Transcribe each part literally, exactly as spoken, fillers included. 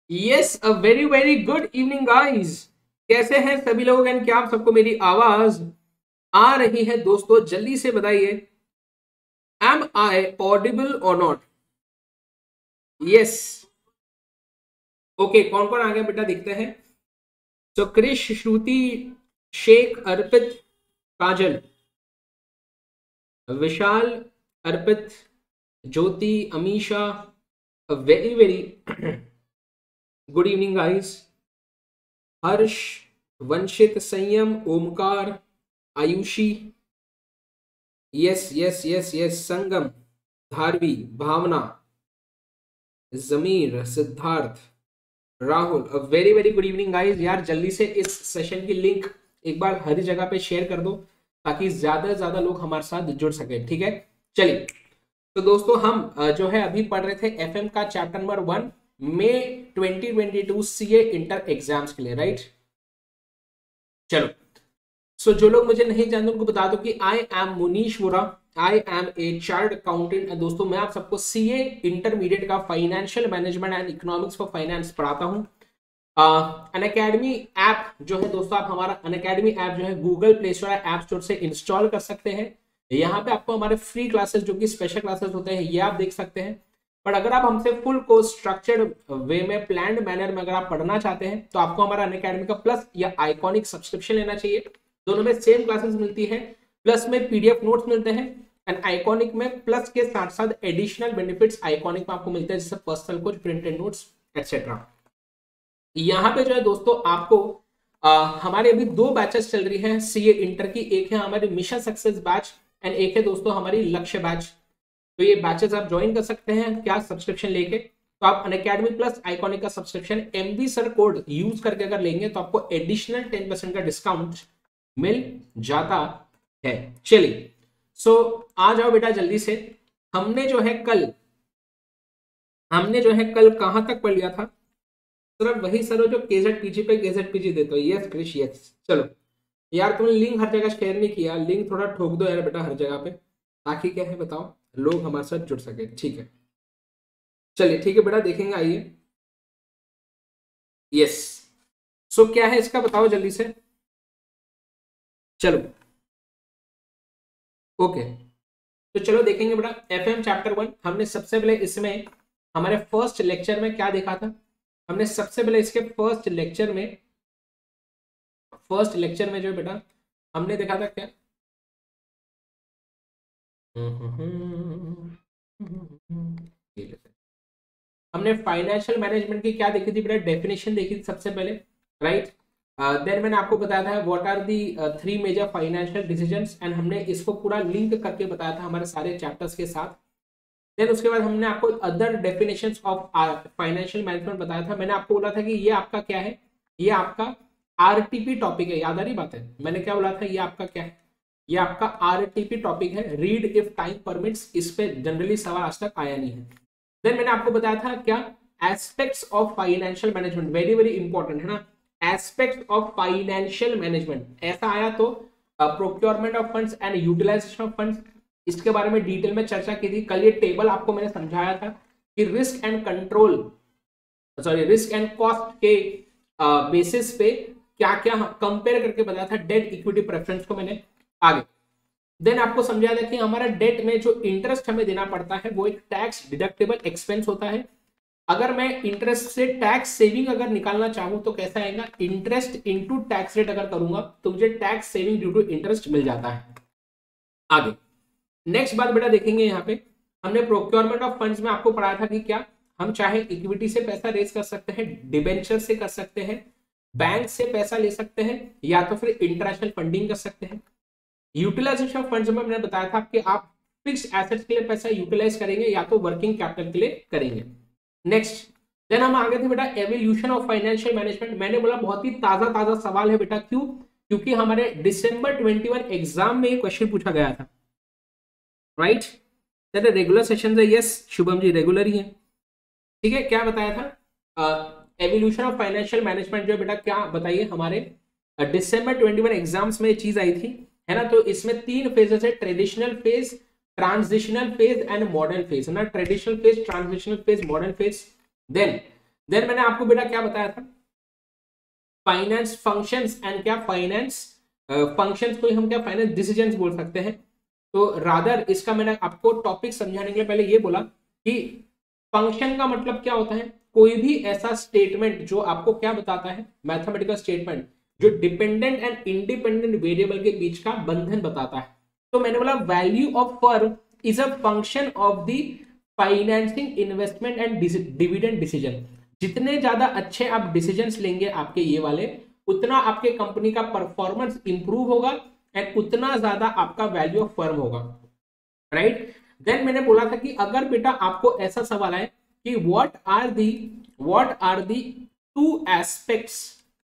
Yes, a very very good evening guys. कैसे हैं सभी लोग एंड क्या आप सबको मेरी आवाज आ रही है? दोस्तों जल्दी से बताइए, am I audible or not? Yes. Okay, कौन कौन आ गया बेटा दिखते हैं। तो Krish, Shruti, Sheikh, Arpit, Kajal, Vishal, Arpit, Jyoti, Amisha, very very good evening guys. Harsh, Vanshit, Sanyam, Omkar, Ayushi, yes yes yes yes, Sangam, Dharvi, Bhavna, Zameer, Siddharth, Rahul, a very very good evening guys. यार जल्दी से इस सेशन की लिंक एक बार हर जगह पे शेयर कर दो ताकि ज्यादा से ज्यादा लोग हमारे साथ जुड़ सके। ठीक है, चलिए। तो दोस्तों हम अ, जो है अभी पढ़ रहे थे एफएम का chapter number one, May twenty twenty two CA inter exams के लिए, राइट। चलो, सो so, जो लोग मुझे नहीं जानते उनको बता दो कि I am Munish Vora, I am a chartered accountant. दोस्तों मैं आप सबको सीए इंटरमीडिएट का financial management and economics for finance पढ़ाता हूँ। अन अकेडमी ऐप जो है दोस्तों, आप हमारा अन अकेडमी ऐप जो है गूगल प्ले स्टोर या ऐप स्टोर से इंस्टॉल कर सकते हैं। यहाँ पे आपको हमारे फ्री क्लासेस जो कि स्पेशल क्लासेस होते हैं ये आप देख सकते हैं। बट अगर आप हमसे फुल कोर्स स्ट्रक्चर्ड वे में प्लान्ड मैनर में अगर आप पढ़ना चाहते हैं तो आपको हमारा अन अकेडमी का प्लस या आइकॉनिक सब्सक्रिप्शन लेना चाहिए। दोनों में सेम क्लासेस मिलती है, प्लस में पीडीएफ नोट्स मिलते हैं एंड आइकॉनिक में प्लस के साथ साथ एडिशनल बेनिफिट्स आइकॉनिक में आपको मिलते हैं, जैसे personal coach, printed notes etcetera. यहाँ पे जो है दोस्तों आपको आ, हमारे अभी दो बैचेस चल रही हैं सीए इंटर की। एक है हमारी मिशन सक्सेस बैच एंड एक है दोस्तों हमारी लक्ष्य बैच। तो ये बैचेस आप ज्वाइन कर सकते हैं क्या सब्सक्रिप्शन लेके। तो आप अनअकैडमी प्लस आइकॉनिक का subscription MB sir code use करके अगर लेंगे तो आपको एडिशनल टेन परसेंट का डिस्काउंट मिल जाता है। चलिए, सो आ जाओ बेटा जल्दी से। हमने जो है कल हमने जो है कल कहां तक पढ़ लिया था? सर वही सर जो केजेड पीजी पे केजेड पीजी देते हो। Yes Krish, yes. चलो यार, तुमने लिंक हर जगह शेयर नहीं किया, लिंक थोड़ा ठोक दो यार बेटा हर जगह पे, ताकि क्या है बताओ लोग हमारे साथ जुड़ सके। ठीक है, चलिए ठीक है बेटा, देखेंगे, आइए। यस, सो क्या है इसका बताओ जल्दी से। चलो ओके, तो चलो देखेंगे बेटा एफएम चैप्टर वन। हमने सबसे पहले इसमें हमारे फर्स्ट लेक्चर में क्या देखा था? हमने सबसे पहले इसके फर्स्ट लेक्चर में फर्स्ट लेक्चर में जो है बेटा हमने देखा था क्या? हमने फाइनेंशियल मैनेजमेंट की क्या देखी थी बेटा? डेफिनेशन देखी थी सबसे पहले, राइट। देन मैंने आपको बताया था what are the three major financial decisions and हमने इसको पूरा लिंक करके बताया था हमारे सारे चैप्टर्स के साथ। देन उसके बाद हमने आपको other definitions of financial management बताया था। मैंने आपको बोला था कि ये आपका क्या है, ये आपका आरटीपी टॉपिक है। याद आ रही बात है? मैंने क्या बोला था? ये आपका क्या है? ये आपका आरटीपी टॉपिक है, रीड इफ टाइम परमिट्स। इस पे जनरली सवाल आज तक आया नहीं है। देन मैंने आपको बताया था क्या? Aspects of financial management, very very important है ना। एस्पेक्ट्स ऑफ फाइनेंशियल मैनेजमेंट ऐसा आया तो procurement of funds and utilisation of funds, इसके बारे में डिटेल में चर्चा की थी कल। ये टेबल आपको मैंने समझाया था कि risk and control sorry risk and cost के बेसिस पे क्या क्या कंपेयर करके बताया था, डेट इक्विटी प्रेफरेंस को मैंने आगे। देन आपको समझाया था कि हमारा डेट में जो इंटरेस्ट हमें देना पड़ता है वो एक टैक्स डिडक्टेबल एक्सपेंस होता है। अगर मैं इंटरेस्ट से टैक्स सेविंग अगर निकालना चाहूं तो कैसा आएगा? इंटरेस्ट इनटू टैक्स रेट अगर करूंगा तो मुझे tax saving due to interest मिल जाता है। आगे नेक्स्ट बात बेटा देखेंगे, यहाँ पे हमने प्रोक्योरमेंट ऑफ फंड्स में आपको पढ़ाया था कि क्या हम चाहे इक्विटी से पैसा रेज कर सकते हैं, डिबेंचर से कर सकते हैं, बैंक से पैसा ले सकते हैं, या तो फिर इंटरनेशनल फंडिंग कर सकते हैं। यूटिलाइजेशन ऑफ फंड्स में मैंने बताया था कि आप फिक्स एसेट्स के लिए पैसा यूटिलाइज करेंगे या तो वर्किंग कैपिटल के लिए करेंगे। नेक्स्ट देन हम आगे थे बेटा एवोल्यूशन ऑफ फाइनेंशियल मैनेजमेंट। मैंने बोला बहुत ही ताजा ताजा सवाल है बेटा, क्यों? क्योंकि हमारे दिसंबर इक्कीस एग्जाम में क्वेश्चन पूछा गया था, राइट। right? रेगुलर सेशन है, यस शुभम जी रेगुलर ही है। ठीक है, क्या बताया था? एवोल्यूशन ऑफ फाइनेंशियल मैनेजमेंट जो है बेटा क्या बताइए, हमारे दिसंबर इक्कीस एग्जाम्स में चीज आई थी, है ना। तो इसमें तीन फेजेस है, traditional phase, transitional phase and modern phase, है ना। Traditional phase, transitional phase, modern phase. Then then मैंने आपको बेटा क्या बताया था, फाइनेंस फंक्शंस एंड क्या फाइनेंस फंक्शंस को हम क्या फाइनेंस डिसीजंस बोल सकते हैं। तो रादर इसका मैंने आपको टॉपिक समझाने के लिए पहले ये बोला कि फंक्शन का मतलब क्या होता है, कोई भी ऐसा स्टेटमेंट जो आपको क्या बताता है, मैथमेटिकल स्टेटमेंट जो डिपेंडेंट एंड इंडिपेंडेंट वेरिएबल के बीच का बंधन बताता है। तो मैंने बोला value of firm is a function of the financing investment and dividend decision. जितने ज्यादा अच्छे आप डिसीजंस लेंगे आपके ये वाले, उतना आपके कंपनी का परफॉर्मेंस इंप्रूव होगा एंड उतना ज्यादा आपका वैल्यू ऑफ फर्म होगा, राइट। देन मैंने बोला था कि अगर बेटा आपको ऐसा सवाल है कि what are the what are the two aspects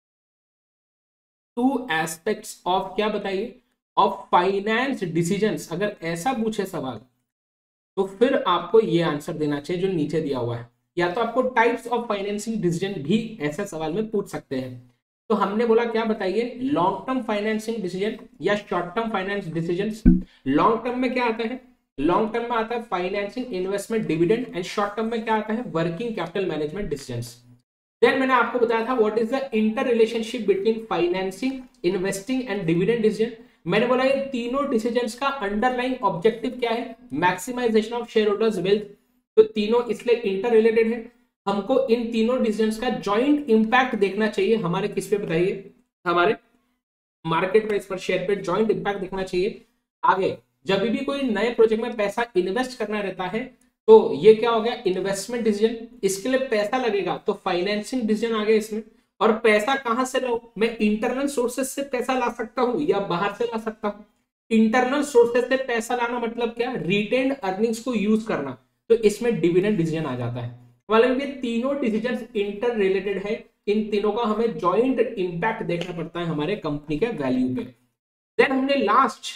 two aspects of क्या बताइए, ऑफ फाइनेंस डिसीजंस, अगर ऐसा पूछे सवाल तो फिर आपको ये आंसर देना चाहिए जो नीचे दिया हुआ है। या तो आपको टाइप्स ऑफ फाइनेंसिंग डिसीजन भी ऐसे सवाल में पूछ सकते हैं। तो हमने बोला क्या बताइए, लॉन्ग टर्म फाइनेंसिंग डिसीजन या short term finance decisions. Long term में क्या आता है, लॉन्ग टर्म में आता है financing investment dividend, and short term में क्या आता है, working capital management decisions. Then मैंने आपको बताया था what is the inter relationship between financing, investing and dividend decision. मैंने बोला ये तीनों डिसीजंस का अंडरलाइन ऑब्जेक्टिव क्या है, maximisation of share holders wealth. तो तीनों इसलिए इंटर रिलेटेड है। हमको इन तीनों डिसीजंस का जॉइंट इंपैक्ट देखना चाहिए हमारे किस पे बताइए, हमारे मार्केट प्राइस पर, शेयर पे जॉइंट इंपैक्ट देखना चाहिए। आगे जब भी कोई नए प्रोजेक्ट में पैसा इन्वेस्ट करना रहता है तो ये क्या हो गया, इन्वेस्टमेंट डिसीजन। इसके लिए पैसा लगेगा तो फाइनेंसिंग डिसीजन आ गया इसमें। और पैसा कहां से लाऊं, मैं इंटरनल सोर्सेस से पैसा ला सकता हूं या बाहर से ला सकता हूं। इंटरनल सोर्सेस से पैसा लाना मतलब क्या, रिटेन्ड अर्निंग्स को यूज करना, तो इसमें डिविडेंड डिसीजन आ जाता है। मतलब ये तीनों डिसीजन इंटर रिलेटेड है, इन तीनों का हमें जॉइंट इंपैक्ट देखना पड़ता है हमारे कंपनी के वैल्यू पे। देन हमने लास्ट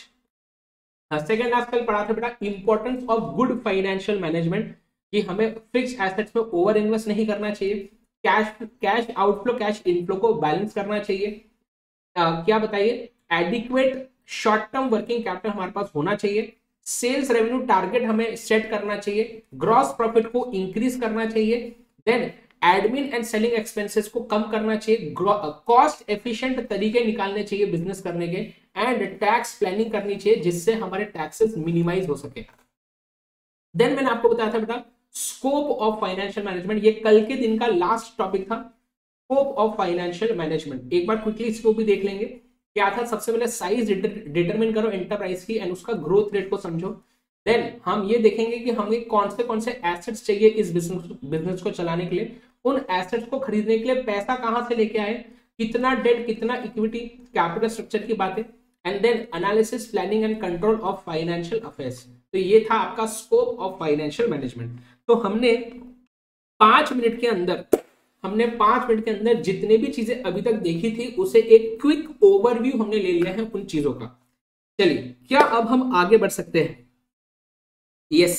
सेकेंड लास्ट कल पढ़ा था बेटा importance of good financial management, कि हमें फिक्स एसेट्स में ओवर इन्वेस्ट नहीं करना चाहिए, cash cash outflow cash inflow को बैलेंस करना चाहिए। uh, क्या बताइए, adequate short term working capital हमारे पास होना चाहिए, सेल्स रेवेन्यू टारगेट हमें सेट करना चाहिए, ग्रॉस प्रॉफिट को इंक्रीज करना चाहिए, then admin and selling expenses को कम करना चाहिए, कॉस्ट एफिशिएंट तरीके निकालने चाहिए बिजनेस करने के, एंड टैक्स प्लानिंग करनी चाहिए जिससे हमारे टैक्सेस मिनिमाइज हो सके। देन मैंने आपको बताया था बेटा स्कोप ऑफ फाइनेंशियल मैनेजमेंट, ये कल के दिन का लास्ट टॉपिक था, स्कोप ऑफ फाइनेंशियल मैनेजमेंट। एक बार क्विकली इसको भी देख लेंगे। क्या था, सबसे पहले साइज डिटरमिन करो एंटरप्राइज की एंड उसका ग्रोथ रेट को समझो। देन हम ये देखेंगे कि हमें कौन से कौन से एसेट्स चाहिए इस बिजनेस बिजनेस को चलाने के लिए, उन एसेट्स को खरीदने के लिए पैसा कहां से लेके आए, कितना डेट कितना इक्विटी, कैपिटल स्ट्रक्चर की बातें, and then analysis planning and control of financial affairs. तो ये था आपका स्कोप ऑफ फाइनेंशियल मैनेजमेंट। तो हमने पांच मिनट के अंदर हमने पांच मिनट के अंदर जितने भी चीजें अभी तक देखी थी उसे एक क्विक ओवरव्यू हमने ले लिया है उन चीजों का। चलिए क्या अब हम आगे बढ़ सकते हैं, यस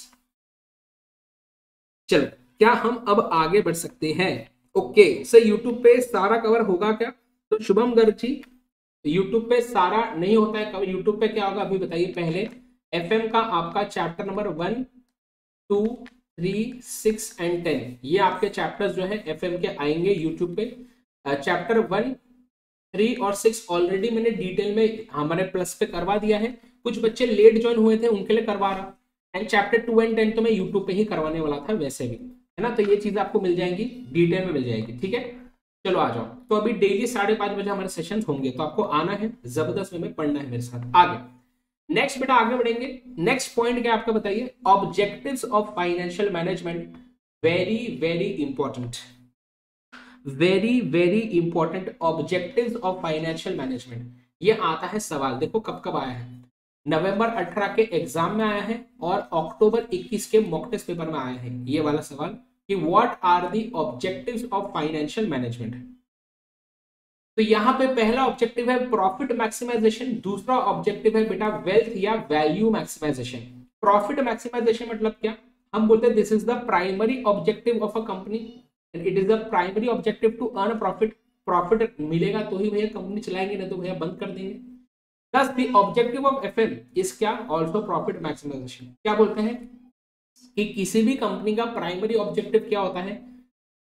चलो क्या हम अब आगे बढ़ सकते हैं। ओके सर यूट्यूब पे सारा कवर होगा क्या, तो शुभम गर्ग जी यूट्यूब पे सारा नहीं होता है कवर। यूट्यूब पे क्या होगा अभी बताइए, पहले एफएम का आपका chapter number one two three six and ten, ये आपके चैप्टर्स जो है एफएम के आएंगे यूट्यूब पे। चैप्टर वन थ्री और सिक्स ऑलरेडी मैंने डिटेल में हमारे प्लस पे करवा दिया है, कुछ बच्चे लेट ज्वाइन हुए थे उनके लिए करवा रहा, and chapter two and ten तो मैं यूट्यूब पे ही करवाने वाला था वैसे भी, है ना। तो ये चीज आपको मिल जाएंगी, डिटेल में मिल जाएगी, ठीक है। चलो आ जाओ। तो अभी डेली साढ़े पांच बजे हमारे सेशन होंगे, तो आपको आना है, जबरदस्त वे में पढ़ना है मेरे साथ। आगे नेक्स्ट बेटा आगे बढ़ेंगे। नेक्स्ट पॉइंट क्या आपका बताइए, objectives of financial management, very very important, very very important objectives of financial management. ये आता है सवाल, देखो कब कब आया है, नवंबर अठारह के एग्जाम में आया है और अक्टूबर इक्कीस के मॉक टेस्ट पेपर में आया है ये वाला सवाल, कि what are the objectives of financial management. तो यहाँ पे पहला ऑब्जेक्टिव है प्रॉफिट मैक्सिमाइजेशन, दूसरा ऑब्जेक्टिव है बेटा वेल्थ या वैल्यू मैक्सिमाइजेशन। प्रॉफिट मैक्सिमाइजेशन मतलब क्या, हम बोलते हैं this is the primary objective of a company and it is the primary objective to earn profit. Profit मिलेगा तो ही भैया कंपनी चलाएंगे, नहीं तो भैया बंद कर देंगे। Thus, the objective of F M is क्या, also profit maximization। क्या बोलते हैं कि किसी भी कंपनी का प्राइमरी ऑब्जेक्टिव क्या होता है,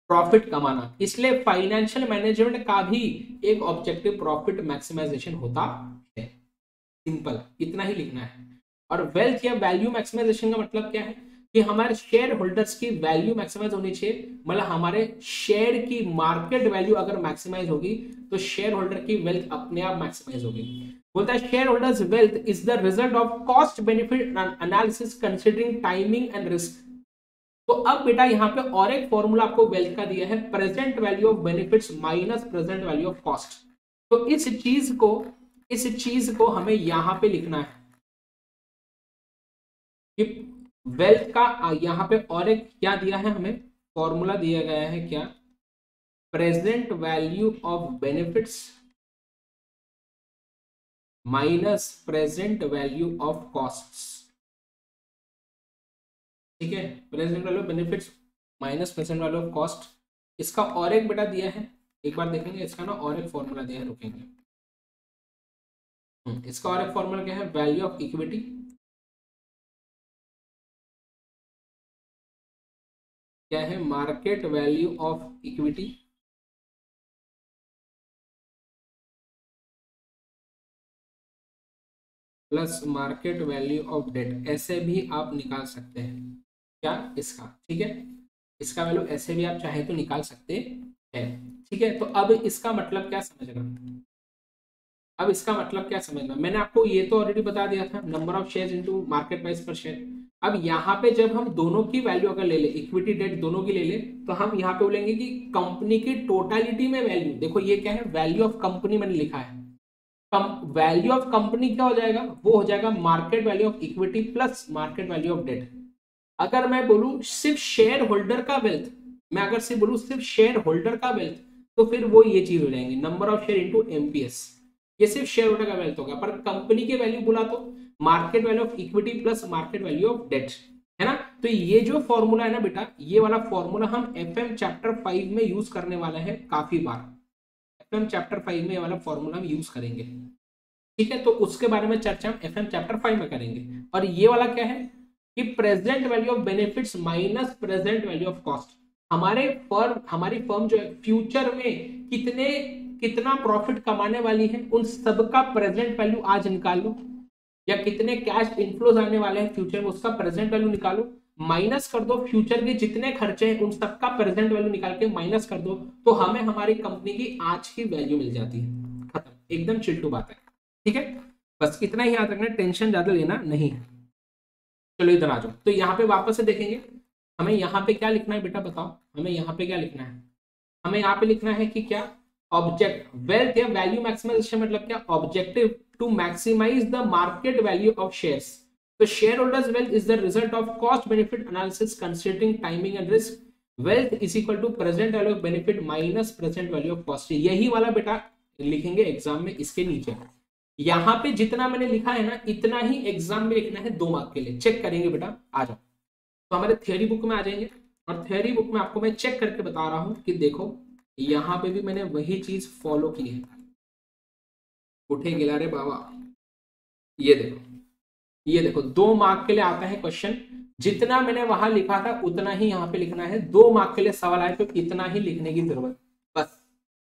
प्रॉफिट कमाना, इसलिए फाइनेंशियल मैनेजमेंट का भी एक ऑब्जेक्टिव प्रॉफिट मैक्सिमाइजेशन होता है। सिंपल, इतना ही लिखना है। और वेल्थ या वैल्यू मैक्सिमाइजेशन का मतलब क्या है कि हमारे शेयर होल्डर्स की वैल्यू मैक्सिमाइज होनी चाहिए, मतलब हमारे शेयर की मार्केट वैल्यू अगर मैक्सिमाइज होगी तो शेयर होल्डर की वेल्थ अपने आप मैक्सिमाइज होगी। बोलता है share holders wealth is the result of cost benefit analysis considering timing and risk. तो अब बेटा यहाँ पे और एक फॉर्मूला आपको वेल्थ का दिया है, present value of benefits minus present value of cost. तो इस चीज को इस चीज को हमें यहां पे लिखना है कि वेल्थ का यहां पे और एक क्या दिया है, हमें फॉर्मूला दिया गया है क्या, present value of benefits minus present value of costs. ठीक है, present value of benefits minus present value of cost. इसका और एक बेटा दिया है, एक बार देखेंगे इसका ना, और एक फॉर्मूला दिया है, रुकेंगे। इसका और एक फॉर्मूला क्या है, वैल्यू ऑफ इक्विटी क्या है, market value of equity plus market value of debt. ऐसे भी आप निकाल सकते हैं क्या इसका, ठीक है, इसका वैल्यू ऐसे भी आप चाहे तो निकाल सकते हैं। ठीक है, तो अब इसका मतलब क्या समझना, अब इसका मतलब क्या समझना, मैंने आपको ये तो ऑलरेडी बता दिया था, number of shares into market price पर शेयर। अब यहाँ पे जब हम दोनों की वैल्यू अगर ले ले, इक्विटी डेट दोनों की ले ले, तो हम यहाँ पे बोलेंगे कि कंपनी की टोटलिटी में वैल्यू, देखो ये क्या है, वैल्यू ऑफ कंपनी मैंने लिखा है, वैल्यू ऑफ कंपनी क्या हो जाएगा, वो हो जाएगा market value of equity plus market value of debt. अगर मैं बोलूं सिर्फ शेयर होल्डर का वेल्थ, मैं अगर सिर्फ बोलूं सिर्फ शेयर होल्डर का वेल्थ, तो फिर वो ये चीज हो जाएंगे, number of share into MPS, ये सिर्फ शेयर होल्डर का वेल्थ होगा। पर कंपनी की वैल्यू बोला तो market value of equity plus market value of debt, है ना। तो ये जो फॉर्मूला है ना बेटा, ये वाला फॉर्मूला हम एफएम चैप्टर फाइव में यूज करने वाला है काफी बार, एफएम चैप्टर फाइव में ये वाला फॉर्मूला हम यूज करेंगे। ठीक है, तो उसके बारे में चर्चा हम एफएम चैप्टर फाइव में करेंगे। और ये वाला क्या है कि present value of benefits minus present value of cost. हमारे फर्म हमारी फर्म जो है फ्यूचर में कितने कितना प्रॉफिट कमाने वाली है, उन सबका प्रेजेंट वैल्यू आज निकाल लो, या कितने कैश इनफ्लोज आने वाले हैं फ्यूचर में, उसका प्रेजेंट वैल्यू निकालो, माइनस कर दो फ्यूचर के जितने खर्चे हैं उन सबका प्रेजेंट वैल्यू निकाल के माइनस कर दो, तो हमें हमारी कंपनी की आज की वैल्यू मिल जाती है। खत्म, एकदम चिल्टू बात है। ठीक है, बस इतना ही याद रखना, टेंशन ज्यादा लेना नहीं है। चलो इधर आ जाओ, तो यहाँ पे वापस से देखेंगे, हमें यहाँ पे क्या लिखना है बेटा, बताओ हमें यहाँ पे क्या लिखना है, हमें यहाँ पे लिखना है कि क्या, ऑब्जेक्ट वेल्थ या वैल्यू मैक्सिमाइजेशन मतलब क्या, objective to maximise the market value of shares. तो share holders wealth is the result of cost benefit analysis considering timing and risk. Wealth is equal to present value of benefit minus present value of cost. यही वाला बेटा लिखेंगे exam में, इसके नीचे यहाँ पे जितना मैंने लिखा है ना, इतना ही एग्जाम में लिखना है दो मार्क के लिए। चेक करेंगे बेटा, आ जाओ, तो हमारे थ्योरी बुक में आ जाएंगे, और थ्योरी बुक में आपको मैं चेक करके बता रहा हूं कि देखो यहाँ पे भी मैंने वही चीज फॉलो की है। उठे गिला रे बाबा, ये देखो ये देखो दो मार्क के लिए आता है क्वेश्चन, जितना मैंने वहां लिखा था उतना ही यहाँ पे लिखना है। दो मार्क के लिए सवाल आए तो इतना ही लिखने की जरूरत, बस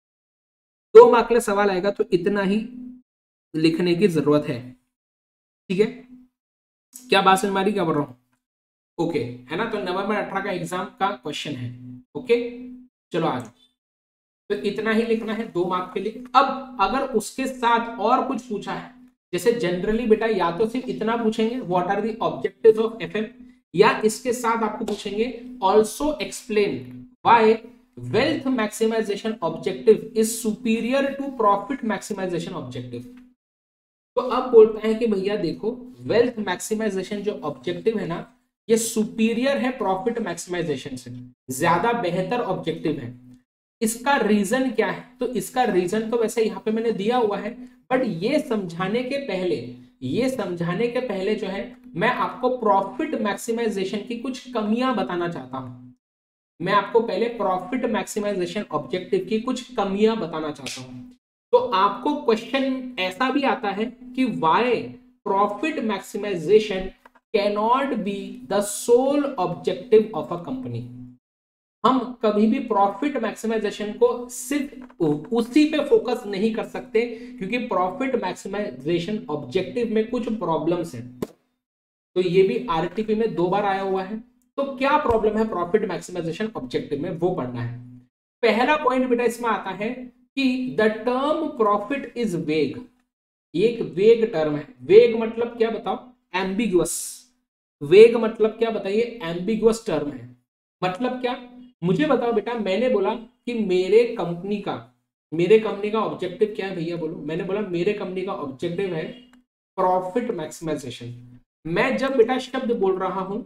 दो मार्क के लिए सवाल आएगा तो इतना ही लिखने की जरूरत है। ठीक है, क्या बात समझ मारी, क्या बोल रहा हूं, ओके है ना। तो नवंबर अठारह का एग्जाम का क्वेश्चन है, ओके चलो आ जाओ, तो इतना ही लिखना है दो मार्क के लिए। अब अगर उसके साथ और कुछ पूछा है, जैसे जनरली बेटा या तो सिर्फ इतना पूछेंगे what are the objectives of FM, या इसके साथ आपको पूछेंगे also explain why wealth maximisation objective is superior to profit maximisation objective. तो अब बोलता है कि भैया देखो वेल्थ मैक्सिमाइजेशन जो ऑब्जेक्टिव है ना, ये सुपीरियर है प्रॉफिट मैक्सिमाइजेशन से, ज्यादा बेहतर ऑब्जेक्टिव है। इसका रीजन क्या है, तो इसका रीजन तो वैसे यहाँ पे मैंने दिया हुआ है, बट ये समझाने के पहले ये समझाने के पहले जो है मैं आपको प्रॉफिट मैक्सिमाइजेशन की कुछ कमियां बताना चाहता हूं। मैं आपको पहले प्रॉफिट मैक्सिमाइजेशन ऑब्जेक्टिव की कुछ कमियां बताना चाहता हूं। तो आपको क्वेश्चन ऐसा भी आता है कि why profit maximisation cannot be the sole objective of a company. हम कभी भी प्रॉफिट मैक्सिमाइजेशन को सिर्फ उसी पे फोकस नहीं कर सकते, क्योंकि प्रॉफिट मैक्सिमाइजेशन ऑब्जेक्टिव में कुछ प्रॉब्लम्स हैं। तो ये भी आरटीपी में दो बार आया हुआ है। तो क्या प्रॉब्लम है प्रॉफिट मैक्सिमाइजेशन ऑब्जेक्टिव में, वो पढ़ना है। पहला पॉइंट बेटा इसमें आता है कि द टर्म प्रॉफिट इज वेग। ये एक वेग टर्म है। वेग मतलब क्या बताओ? एम्बिगुअस। वेग मतलब क्या बताइए? एम्बिगुअस टर्म है। मतलब क्या? मुझे बताओ बेटा, मैंने बोला कि मेरे कंपनी का मेरे कंपनी का ऑब्जेक्टिव क्या है भैया, बोलो। मैंने बोला मेरे कंपनी का ऑब्जेक्टिव है प्रॉफिट मैक्सिमाइजेशन। मैं जब बेटा शब्द बोल रहा हूं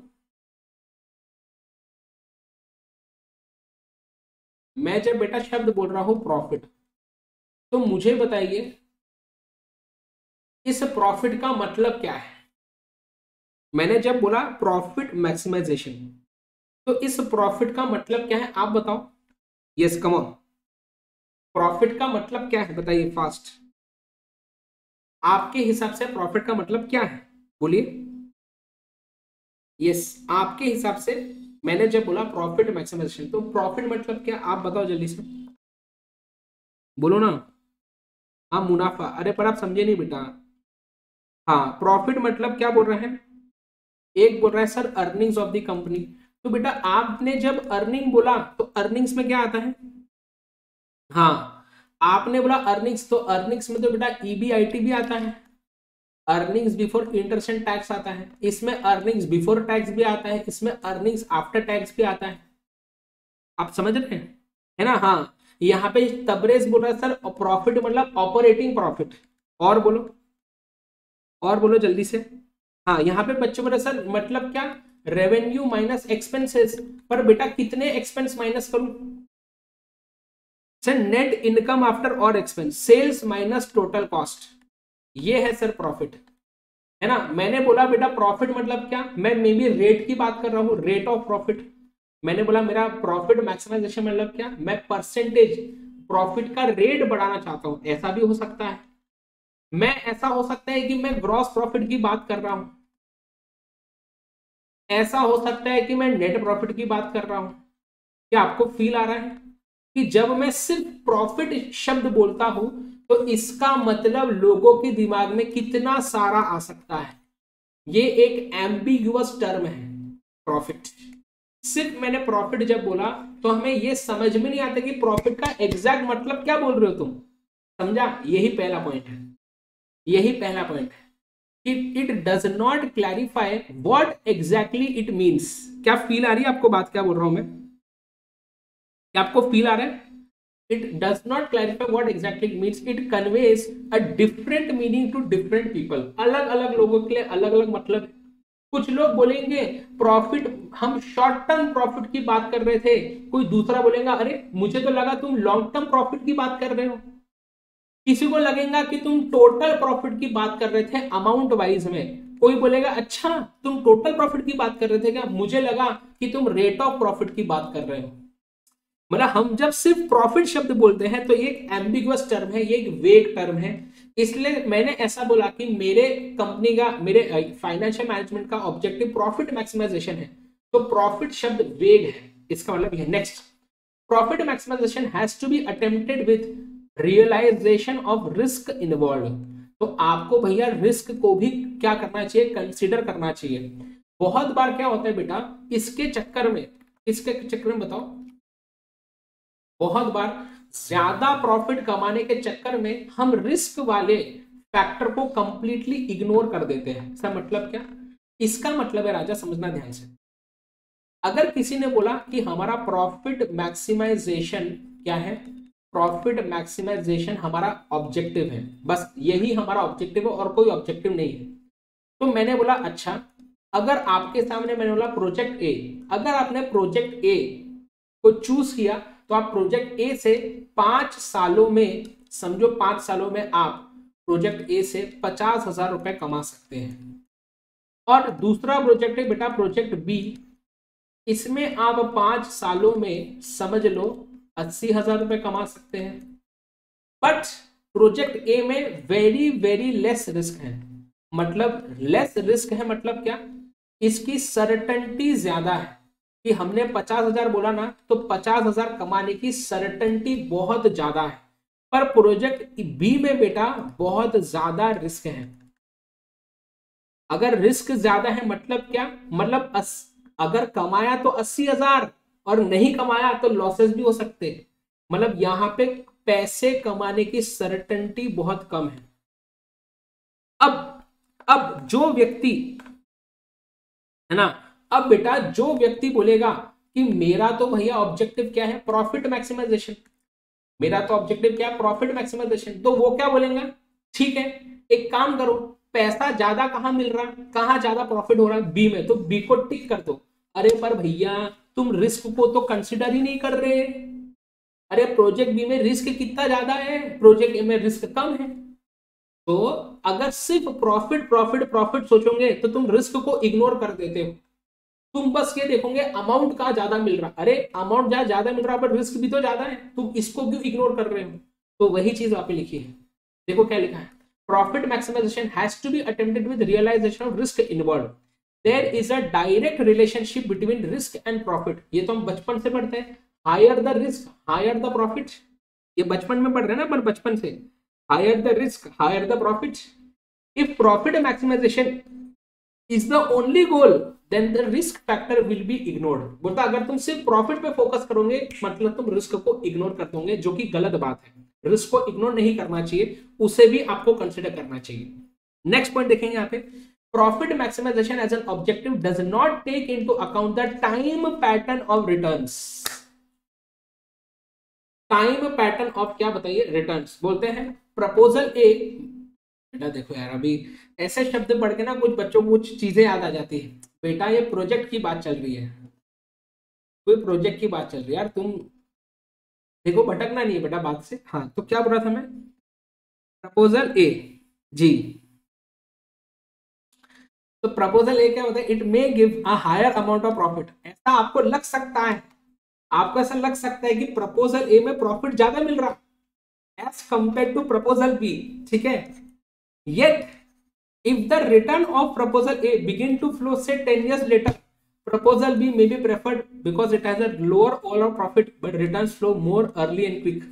मैं जब बेटा शब्द बोल रहा हूं प्रॉफिट, तो मुझे बताइए इस प्रॉफिट का मतलब क्या है। मैंने जब बोला प्रॉफिट मैक्सिमाइजेशन, तो इस प्रॉफिट का मतलब क्या है, आप बताओ। यस कम ऑन, प्रॉफिट का मतलब क्या है बताइए फास्ट। आपके हिसाब से प्रॉफिट का मतलब क्या है, बोलिए। यस, आपके हिसाब से मैंने जब बोला प्रॉफिट मैक्सिमाइजेशन, तो प्रॉफिट मतलब क्या, आप बताओ जल्दी से, बोलो ना। हाँ मुनाफा। अरे पर आप समझे नहीं बेटा। हाँ, प्रॉफिट मतलब क्या बोल रहे हैं? एक बोल रहा है sir earnings of the company. तो बेटा आपने जब अर्निंग बोला तो अर्निंग्स में क्या आता है? हाँ, आपने बोला अर्निंग्स, तो अर्निंग्स में तो बेटा ईबीआईटी भी आता है, earnings before interest and tax आता है, इसमें अर्निंग्स बिफोर टैक्स भी आता है, इसमें अर्निंग्स आफ्टर टैक्स भी आता है। आप समझ रहे हैं, है ना? हाँ, यहाँ पे तबरेज बोल रहा है सर प्रॉफिट मतलब ऑपरेटिंग प्रॉफिट। और बोलो, और बोलो जल्दी से। हाँ, यहाँ पे बच्चे बोल रहे सर मतलब क्या, रेवेन्यू माइनस एक्सपेंसेस। पर बेटा कितने एक्सपेंस माइनस करूं? सर नेट इनकम आफ्टर और expense, sales minus total cost, ये है सर प्रॉफिट, है ना? मैंने बोला बेटा प्रॉफिट मतलब क्या, मैं मे बी रेट की बात कर रहा हूं, रेट ऑफ प्रॉफिट। मैंने बोला मेरा प्रॉफिट मैक्सिमाइजेशन मतलब क्या, मैं परसेंटेज प्रॉफिट का रेट बढ़ाना चाहता हूं। ऐसा भी हो सकता है, मैं ऐसा हो सकता है कि मैं ग्रॉस प्रॉफिट की बात कर रहा हूं, ऐसा हो सकता है कि मैं नेट प्रॉफिट की बात कर रहा हूं। क्या आपको फील आ रहा है कि जब मैं सिर्फ प्रॉफिट शब्द बोलता हूं तो इसका मतलब लोगों के दिमाग में कितना सारा आ सकता है? ये एक एम्बिगुअस टर्म है प्रॉफिट। सिर्फ मैंने प्रॉफिट जब बोला तो हमें ये समझ में नहीं आता कि प्रॉफिट का एग्जैक्ट मतलब क्या बोल रहे हो तुम। समझा? यही पहला पॉइंट है, यही पहला पॉइंट है कि it does not clarify what exactly it means. क्या फील आ रही है आपको बात क्या बोल रहा हूं मैं? क्या आपको फील आ रहा है? it does not clarify what exactly it means, it conveys a different meaning to different people। अलग अलग लोगों के लिए अलग अलग मतलब। कुछ लोग बोलेंगे प्रॉफिट, हम शॉर्ट टर्म प्रॉफिट की बात कर रहे थे, कोई दूसरा बोलेगा अरे मुझे तो लगा तुम लॉन्ग टर्म प्रॉफिट की बात कर रहे हो। किसी को लगेगा कि तुम टोटल प्रॉफिट की बात कर रहे थे अमाउंट वाइज में, कोई बोलेगा अच्छा तुम टोटल प्रॉफिट की बात कर रहे थे क्या, मुझे लगा कि तुम रेट ऑफ प्रॉफिट की बात कर रहे हो। मतलब हम जब सिर्फ प्रॉफिट शब्द बोलते हैं तो ये एक एम्बिगुअस टर्म है, ये एक वेग टर्म है। इसलिए मैंने ऐसा बोला कि मेरे कंपनी का, मेरे फाइनेंशियल मैनेजमेंट का ऑब्जेक्टिव प्रॉफिट मैक्सिमाइजेशन है। तो प्रॉफिट शब्द वेग है, इसका मतलब ये। Next, profit maximisation has to be attempted with realisation of risk involve. तो आपको भैया रिस्क को भी क्या करना चाहिए, कंसीडर करना चाहिए। बहुत बार क्या होता है बेटा, इसके चक्कर में, इसके चक्कर में बताओ, बहुत बार ज्यादा प्रॉफिट कमाने के चक्कर में हम रिस्क वाले फैक्टर को कंप्लीटली इग्नोर कर देते हैं। इसका मतलब क्या? इसका मतलब है राजा, समझना ध्यान से, अगर किसी ने बोला कि हमारा प्रॉफिट मैक्सिमाइजेशन क्या है, प्रॉफिट मैक्सिमाइजेशन हमारा ऑब्जेक्टिव है, बस यही हमारा ऑब्जेक्टिव है और कोई ऑब्जेक्टिव नहीं है, तो मैंने बोला अच्छा, अगर आपके सामने मैंने बोला प्रोजेक्ट ए, अगर आपने प्रोजेक्ट ए को चूज किया तो आप प्रोजेक्ट ए से पांच सालों में, समझो पांच सालों में आप प्रोजेक्ट ए से पचास हजार रुपए कमा सकते हैं। और दूसरा प्रोजेक्ट है बेटा प्रोजेक्ट बी, इसमें आप पांच सालों में समझ लो अस्सी हजार रुपए कमा सकते हैं। बट प्रोजेक्ट ए में वेरी वेरी लेस रिस्क है। मतलब लेस रिस्क है मतलब क्या, इसकी सर्टेनिटी ज्यादा है। कि हमने पचास हजार बोला ना, तो पचास हजार कमाने की सर्टेनिटी बहुत ज्यादा है, पर प्रोजेक्ट बी में बेटा बहुत ज्यादा रिस्क है। अगर रिस्क ज्यादा है मतलब क्या, मतलब अस, अगर कमाया तो अस्सी हजार और नहीं कमाया तो लॉसेस भी हो सकते हैं। मतलब यहां पे पैसे कमाने की सर्टेनिटी बहुत कम है। अब अब जो व्यक्ति है ना, अब बेटा जो व्यक्ति बोलेगा कि मेरा तो भैया ऑब्जेक्टिव क्या है, प्रॉफिट मैक्सिमाइजेशन, मेरा तो ऑब्जेक्टिव क्या है, प्रॉफिट मैक्सिमाइजेशन, तो वो क्या बोलेंगे, ठीक है एक काम करो, पैसा ज्यादा कहां मिल रहा है, कहां ज्यादा प्रॉफिट हो रहा है, बी में, तो बी को टिक कर दो। अरे पर भैया तुम रिस्क को तो कंसिडर ही नहीं कर रहे। अरे प्रोजेक्ट बी में रिस्क कितना ज्यादा है, प्रोजेक्ट ए में रिस्क कम है। तो अगर सिर्फ प्रॉफिट प्रॉफिट प्रॉफिट सोचोगे तो तुम रिस्क को इग्नोर कर देते हो। तुम बस ये देखोगे अमाउंट का ज्यादा मिल रहा, अरे अमाउंट जहां ज्यादा मिल रहा है पर रिस्क भी तो ज्यादा है, तुम इसको क्यों इग्नोर कर रहे हो। तो वही चीज वहां पे लिखी है, देखो क्या लिखा है, profit maximisation has to be attempted with realisation of risk involve. There is a direct relationship between risk and profit, ये तो हम बचपन से पढ़ते हैं, higher the risk higher the profit, ये बचपन में पढ़ रहे हैं ना, पर बचपन से, higher the risk higher the profit. If profit maximisation is the only goal then the risk factor will be ignored. बोलता अगर तुम सिर्फ प्रॉफिट पे फोकस करोगे मतलब तुम रिस्क को इग्नोर कर दोगे, जो कि गलत बात है। रिस्क को इग्नोर नहीं करना चाहिए, उसे भी आपको कंसिडर करना चाहिए। नेक्स्ट पॉइंट देखेंगे यहाँ पे, profit maximisation as an objective does not take into account the time pattern of returns. Time pattern of क्या बताइए, रिटर्न्स। बोलते हैं प्रपोजल ए, बेटा देखो यार अभी ऐसे शब्द पढ़ के ना कुछ बच्चों को कुछ चीजें याद आ जाती है। बेटा ये प्रोजेक्ट की बात चल रही है, कोई प्रोजेक्ट की बात चल रही है यार, तुम देखो भटकना नहीं है बेटा बात से। हाँ तो क्या बोल रहा था मैं, प्रपोजल ए जी, तो प्रपोजल ए क्या होता है, it may give a higher amount of profit. ऐसा आपको लग सकता है, आपको ऐसा लग सकता है कि प्रपोजल ए में प्रॉफिट ज्यादा मिल रहा as compare to proposal B, ठीक है। Yet if the return of proposal A begin to flow say ten years later, proposal B may be preferred because it has a lower overall profit but returns flow more early and quick।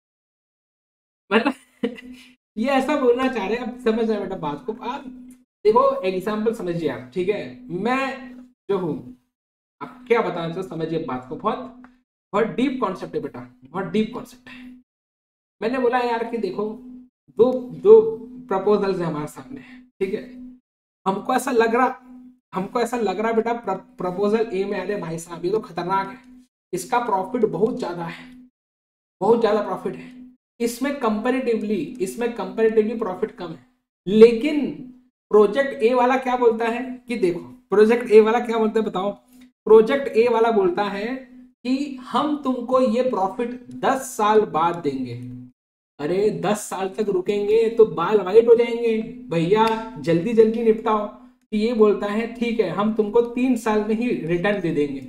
मतलब ये ऐसा बोलना चाह रहे हैं, आप समझ रहे बेटा बात को। आप देखो एग्जांपल समझिए आप, ठीक है, मैं जो हूं आप क्या बताना चाहते समझिए बात को, बहुत बहुत डीप कॉन्सेप्ट है बेटा, बहुत डीप कॉन्सेप्ट है। मैंने बोला यार कि देखो दो दो प्रपोजल्स है हमारे सामने, ठीक है, हमको ऐसा लग रहा हमको ऐसा लग रहा बेटा प्र, प्रपोजल ए में, अरे भाई साहब ये तो खतरनाक है, इसका प्रॉफिट बहुत ज्यादा है, बहुत ज्यादा प्रॉफिट है, इसमें कंपैरेटिवली इसमें कंपैरेटिवली प्रॉफिट कम है। लेकिन प्रोजेक्ट ए वाला क्या बोलता है कि देखो, प्रोजेक्ट ए वाला क्या बोलता है बताओ, प्रोजेक्ट ए वाला बोलता है कि हम तुमको ये प्रॉफिट दस साल बाद देंगे। अरे दस साल तक रुकेंगे तो बाल वाइट हो जाएंगे भैया, जल्दी जल्दी निपटाओ। तो ये बोलता है ठीक है हम तुमको तीन साल में ही रिटर्न दे देंगे।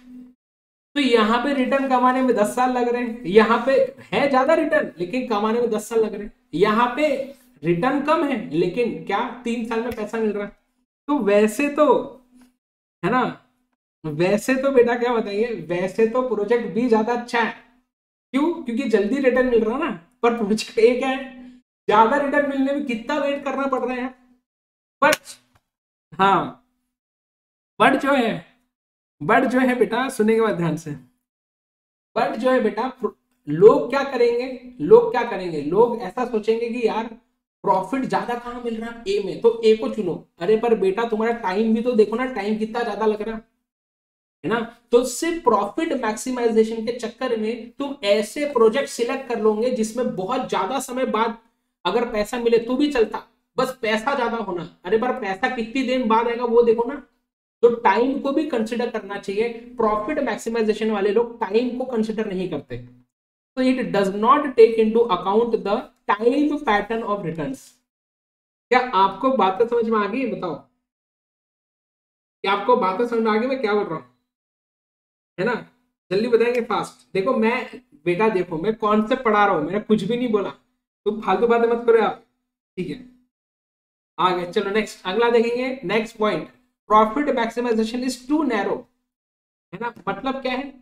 तो यहाँ पे रिटर्न कमाने में दस साल लग रहे हैं, यहाँ पे है ज्यादा रिटर्न लेकिन कमाने में दस साल लग रहे हैं। यहाँ पे रिटर्न कम है लेकिन क्या तीन साल में पैसा मिल रहा है। तो वैसे तो है ना, वैसे तो बेटा क्या बताइए, वैसे तो प्रोजेक्ट बी ज्यादा अच्छा है, क्यों, क्योंकि जल्दी रिटर्न मिल रहा ना। पर प्रोजेक्ट ए क्या है, ज्यादा रिटर्न मिलने में कितना वेट करना पड़ रहा है। बट हाँ, बट जो है बट जो है बेटा सुनने के बाद ध्यान से, बट जो है बेटा लोग क्या करेंगे, लोग क्या करेंगे, लोग ऐसा सोचेंगे कि यार प्रॉफिट ज्यादा कहां मिल रहा है ए में, तो ए को चुनो। अरे पर बेटा तुम्हारा टाइम भी तो देखो ना, टाइम कितना ज्यादा लग रहा है ना। तो सिर्फ प्रॉफिट मैक्सिमाइजेशन के चक्कर में तुम ऐसे प्रोजेक्ट सिलेक्ट कर लोगे जिसमें बहुत ज्यादा समय बाद अगर पैसा मिले तो भी चलता, बस पैसा ज्यादा होना। अरे पर पैसा कितनी देर बाद आएगा वो देखो ना, तो टाइम को भी कंसिडर करना चाहिए। प्रॉफिट मैक्सिमाइजेशन वाले लोग टाइम को कंसिडर नहीं करते, तो it does not take into account the time pattern of returns. क्या आपको बातें समझ में आ गई, बताओ क्या आपको बातें समझ में आ गई मैं क्या बोल रहा हूं, है ना। जल्दी बताएंगे फास्ट। देखो मैं बेटा देखो मैं कौन से पढ़ा रहा हूं, मैंने कुछ भी नहीं बोला, तो फालतू बातें मत करो आप, ठीक है। आगे चलो नेक्स्ट, अगला देखेंगे। Next point, profit maximisation is too narrow. है ना, मतलब क्या है।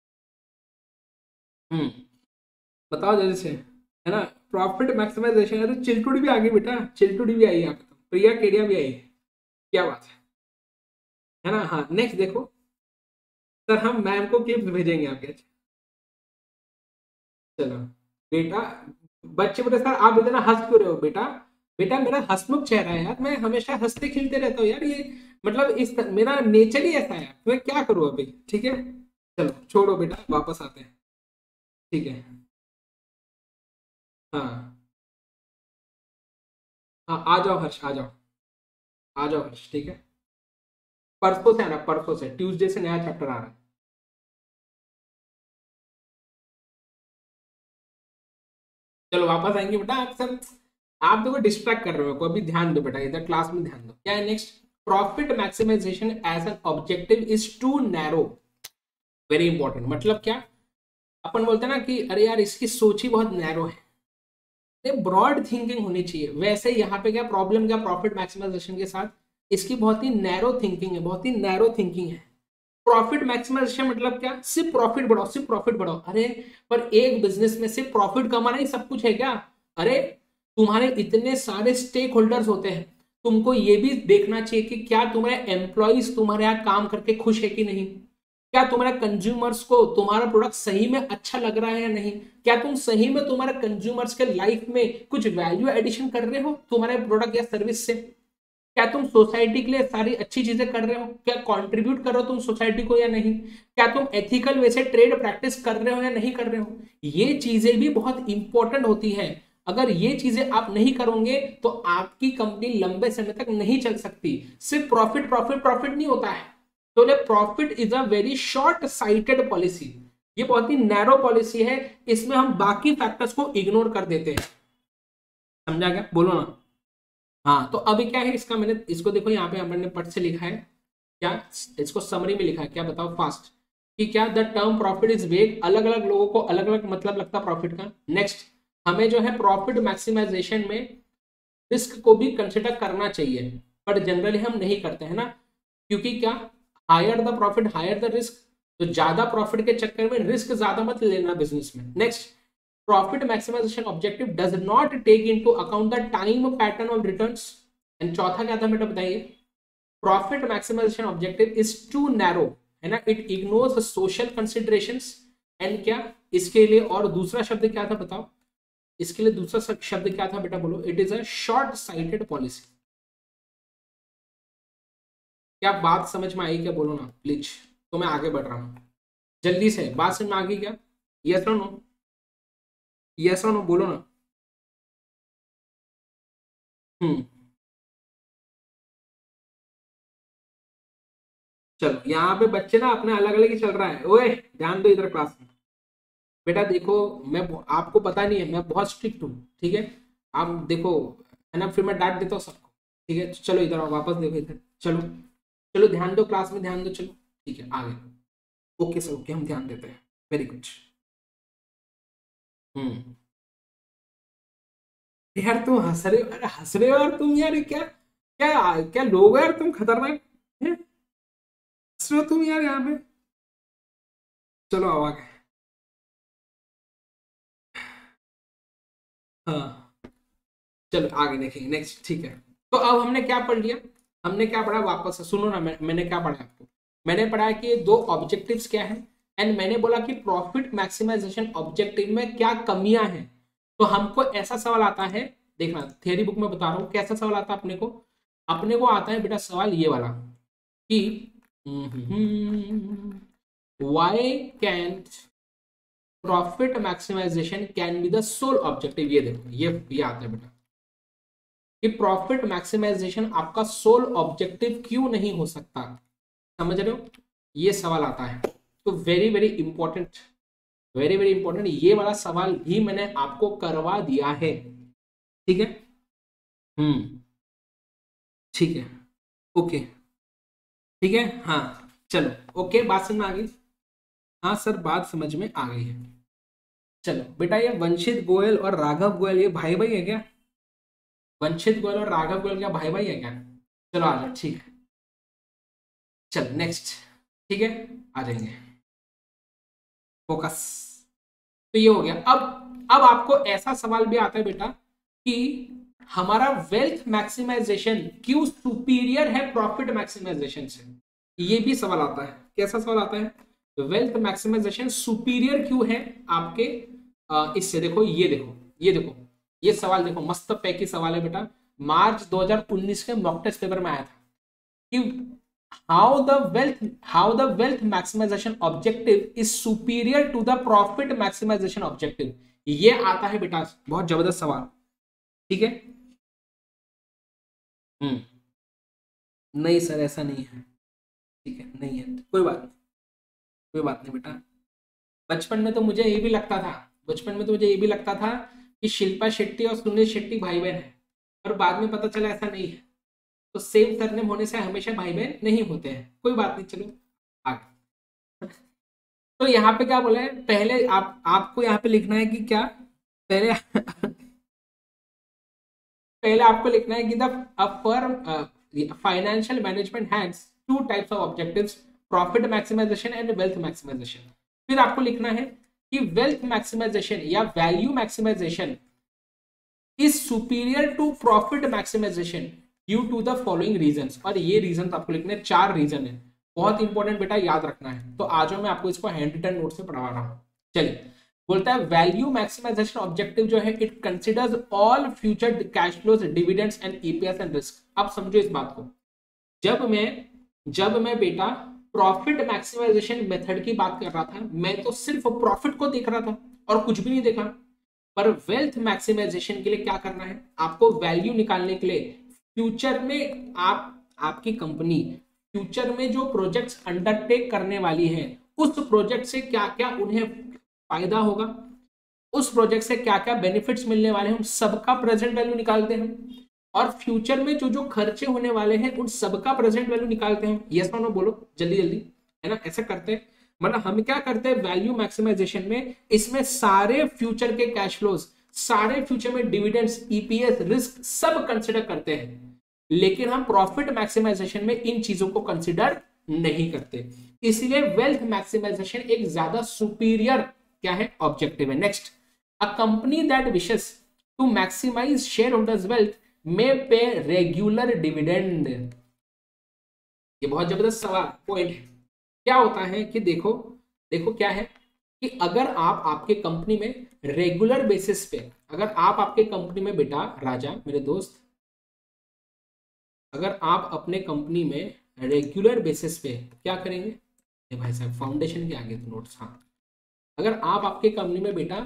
हम्म बताओ जल्दी से, है ना। प्रॉफिट मैक्सिमाइजेशन, अरे चिलटुड़ी भी आ गई बेटा, चिलटुड़ी भी आई है, आप तो प्रिया केडिया भी आई है, क्या बात है है ना। हाँ नेक्स्ट देखो, सर हम मैम को क्लिप्स भेजेंगे आपके। चलो बेटा, बच्चे बोले सर आप इतना हंस क्यों रहे हो बेटा। बेटा मेरा हंसमुख चेहरा है यार, मैं हमेशा हंसते खिलते रहता हूँ यार, ये मतलब इस मेरा नेचर ही ऐसा है, मैं क्या करूँ अभी, ठीक है। चलो छोड़ो बेटा, वापस आते हैं, ठीक है। हाँ हाँ आ जाओ हर्ष, आ जाओ, आ जाओ हर्ष, ठीक है। परसों से आना, परसों से ट्यूसडे से नया चैप्टर आ रहा है। चलो वापस आएंगे बेटा, आप सब आप देखो डिस्ट्रैक्ट कर रहे हो को, अभी ध्यान दो बेटा, इधर क्लास में ध्यान दो। क्या है next, profit maximisation as an objective is too narrow, very important. मतलब क्या, अपन बोलते हैं ना कि अरे यार इसकी सोच ही बहुत नैरो है, ब्रॉड थिंकिंग होनी चाहिए। वैसे यहाँ पे क्या प्रॉब्लम, क्या प्रॉफिट मैक्सिमाइजेशन के साथ, इसकी बहुत ही नैरो थिंकिंग है, बहुत ही नैरो थिंकिंग है। प्रॉफिट मैक्सिमाइजेशन मतलब क्या, सिर्फ प्रॉफिट बढ़ाओ, सिर्फ प्रॉफिट बढ़ाओ। अरे पर एक बिजनेस में सिर्फ प्रॉफिट कमाना ही सब कुछ है क्या। अरे तुम्हारे इतने सारे स्टेक होल्डर्स होते हैं, तुमको ये भी देखना चाहिए कि क्या तुम्हारे एम्प्लॉइज तुम्हारे यहाँ काम करके खुश है कि नहीं, क्या तुम्हारे कंज्यूमर्स को तुम्हारा प्रोडक्ट सही में अच्छा लग रहा है या नहीं, क्या तुम सही में तुम्हारे कंज्यूमर्स के लाइफ में कुछ वैल्यू एडिशन कर रहे हो तुम्हारे प्रोडक्ट या सर्विस से, क्या तुम सोसाइटी के लिए सारी अच्छी चीजें कर रहे हो, क्या कंट्रीब्यूट कर रहे हो तुम सोसाइटी को या नहीं, क्या तुम एथिकल वे से ट्रेड प्रैक्टिस कर रहे हो या नहीं कर रहे हो। ये चीजें भी बहुत इंपॉर्टेंट होती है। अगर ये चीजें आप नहीं करोगे तो आपकी कंपनी लंबे समय तक नहीं चल सकती। सिर्फ प्रॉफिट प्रॉफिट प्रॉफिट नहीं होता है, तो profit is a very short sighted policy, ये बहुत ही नैरो पॉलिसी है, इसमें हम बाकी फैक्टर्स को इग्नोर कर देते हैं। समझा क्या, बोलो ना। हाँ तो अभी क्या है इसका, मैंने इसको देखो यहाँ पे हमने पट से लिखा है, क्या इसको समरी में लिखा है, क्या बताओ फास्ट, कि क्या द टर्म प्रॉफिट इज वेग, अलग अलग लोगों को अलग अलग मतलब लगता है प्रॉफिट का। नेक्स्ट, हमें जो है प्रॉफिट मैक्सिमाइजेशन में रिस्क को भी कंसिडर करना चाहिए, पर जनरली हम नहीं करते हैं ना, क्योंकि क्या, higher the profit higher the risk, तो ज्यादा प्रॉफिट के चक्कर में रिस्क ज्यादा मत लेना बिजनेस में। Next, profit maximisation objective does not take into account the time pattern of returns. And चौथा क्या था बेटा बताइए, profit maximisation objective is too narrow, है ना, it ignores social considerations. And क्या, इसके लिए और दूसरा शब्द क्या था बताओ, इसके लिए दूसरा शब्द क्या था बेटा बोलो, it is a short sighted policy. क्या बात समझ में आई क्या, बोलो ना प्लीज, तो मैं आगे बढ़ रहा हूँ जल्दी से, बात समझ में आ गई क्या, यस और नो, यस और नो बोलो ना। हम्म चलो यहाँ पे बच्चे ना अपने अलग अलग ही चल रहा है, ओए ध्यान दो इधर क्लास में। बेटा देखो, मैं आपको पता नहीं है मैं बहुत स्ट्रिक्ट हूँ, ठीक है। आप देखो, है ना, फिर मैं डांट देता हूँ सबको, ठीक है। चलो इधर आओ, वापस देखो इधर, चलो चलो ध्यान दो क्लास में, ध्यान दो, चलो ठीक है आगे। ओके सर ओके, हम ध्यान देते हैं, वेरी गुड। हम्म यार तुम हंस रहे हो, अरे हंस रहे हो यार तुम यार, ये क्या क्या क्या लोग हो यार तुम, खतरनाक हैं? हंस रहे हो तुम यार यहाँ पे। चलो आओ आगे। हाँ चलो आगे देखेंगे नेक्स्ट, ठीक है। तो अब हमने क्या पढ़ लिया, हमने क्या पढ़ा वापस से सुनो ना, मैं, मैंने क्या पढ़ा आपको, मैंने पढ़ा कि ये दो ऑब्जेक्टिव्स क्या है, एंड मैंने बोला कि प्रॉफिट मैक्सिमाइजेशन ऑब्जेक्टिव में क्या कमियां हैं। तो हमको ऐसा सवाल आता है, देखना थियरी बुक में बता रहा हूँ कैसा सवाल आता है अपने को, अपने को आता है बेटा सवाल ये वाला, कि why can't profit maximization can be the sole objective. ये देखो ये ये आता है बेटा, कि प्रॉफिट मैक्सिमाइजेशन आपका सोल ऑब्जेक्टिव क्यों नहीं हो सकता, समझ रहे हो, ये सवाल आता है। तो very very important, very very important, ये वाला सवाल भी मैंने आपको करवा दिया है, ठीक है। हम्म ठीक है, ओके, ठीक है। हाँ चलो ओके, बात समझ में आ गई, हाँ सर बात समझ में आ गई है। चलो बेटा, ये वंशित गोयल और राघव गोयल ये भाई भाई है क्या, वंशित गोयल और राघव गोयल क्या भाई भाई है क्या, चलो आ जाओ ठीक है। चलो नेक्स्ट, ठीक है, आ जाएंगे फोकस। तो ये हो गया। अब अब आपको ऐसा सवाल भी आता है बेटा कि हमारा वेल्थ मैक्सिमाइजेशन क्यों सुपीरियर है प्रॉफिट मैक्सिमाइजेशन से, ये भी सवाल आता है। कैसा सवाल आता है, वेल्थ मैक्सिमाइजेशन सुपीरियर क्यों है आपके अ, इससे। देखो ये देखो ये देखो ये सवाल देखो, मस्त पैकी सवाल है बेटा, मार्च दो हज़ार उन्नीस के मॉक टेस्ट पेपर में आया था कि how the wealth how the wealth maximisation objective is superior to the profit maximisation objective. ये आता है बेटा, बहुत जबरदस्त सवाल। ठीक है, हम्म, नहीं सर ऐसा नहीं है। ठीक है, नहीं है, कोई बात नहीं, कोई बात नहीं बेटा। बचपन में तो मुझे ये भी लगता था, बचपन में तो मुझे ये भी लगता था कि शिल्पा शेट्टी और सुनील शेट्टी भाई बहन है, पर बाद में पता चला ऐसा नहीं है। तो सेम सरनेम होने से हमेशा भाई बहन नहीं होते हैं, कोई बात नहीं, चलो आगे। तो यहाँ पे क्या बोला है, पहले आप आपको यहाँ पे लिखना है कि क्या, पहले पहले आपको लिखना है कि the firm financial management has two types of objectives, profit maximisation and wealth maximization. फिर आपको लिखना है कि वेल्थ मैक्सिमाइजेशन या value maximization is superior to profit maximization due to the following reasons. और ये रीजन आपको लिखने, चार रीजन है, बहुत इंपॉर्टेंट बेटा, याद रखना है। तो आज मैं आपको इसको हैंड रिटन नोट से पढ़ा रहा हूँ। चलिए, बोलता है वैल्यू मैक्सिमाइजेशन ऑब्जेक्टिव जो है it considers all future cash flows, dividends and EPS and risk. अब समझो इस बात को, जब मैं जब मैं बेटा प्रॉफिट मैक्सिमाइजेशन मेथड की बात कर रहा था, मैं तो सिर्फ प्रॉफिट को देख रहा था और कुछ भी नहीं देखा। पर वेल्थ मैक्सिमाइजेशन के लिए क्या करना है, आपको वैल्यू निकालने के लिए फ्यूचर में आप आपकी कंपनी फ्यूचर में जो प्रोजेक्ट्स अंडरटेक करने वाली है, उस प्रोजेक्ट से क्या क्या उन्हें फायदा होगा, उस प्रोजेक्ट से क्या क्या बेनिफिट्स मिलने वाले हैं, उन सबका प्रेजेंट वैल्यू निकालते हैं। और फ्यूचर में जो जो खर्चे होने वाले हैं उन सबका प्रेजेंट वैल्यू निकालते हैं। यस और नो बोलो जल्दी जल्दी, है ना, ऐसा करते हैं। मतलब हम क्या करते हैं वैल्यू मैक्सिमाइजेशन में, इसमें सारे फ्यूचर के कैश फ्लोज, सारे फ्यूचर में डिविडेंड्स, ईपीएस, रिस्क सब कंसिडर करते हैं। लेकिन हम प्रॉफिट मैक्सिमाइजेशन में इन चीजों को कंसिडर नहीं करते। इसलिए वेल्थ मैक्सिमाइजेशन एक ज्यादा सुपीरियर क्या है, ऑब्जेक्टिव है। Next, a company that wishes to maximize share holders wealth may pay regular dividend. ये बहुत जबरदस्त सवाल पॉइंट है। क्या होता है कि देखो देखो क्या है कि अगर आप आपके कंपनी में रेगुलर बेसिस पे, अगर आप आपके कंपनी में बेटा राजा मेरे दोस्त, अगर आप अपने कंपनी में रेगुलर बेसिस पे क्या करेंगे, ये भाई साहब फाउंडेशन के आगे तो नोट्स, हाँ, अगर आप आपके कंपनी में बेटा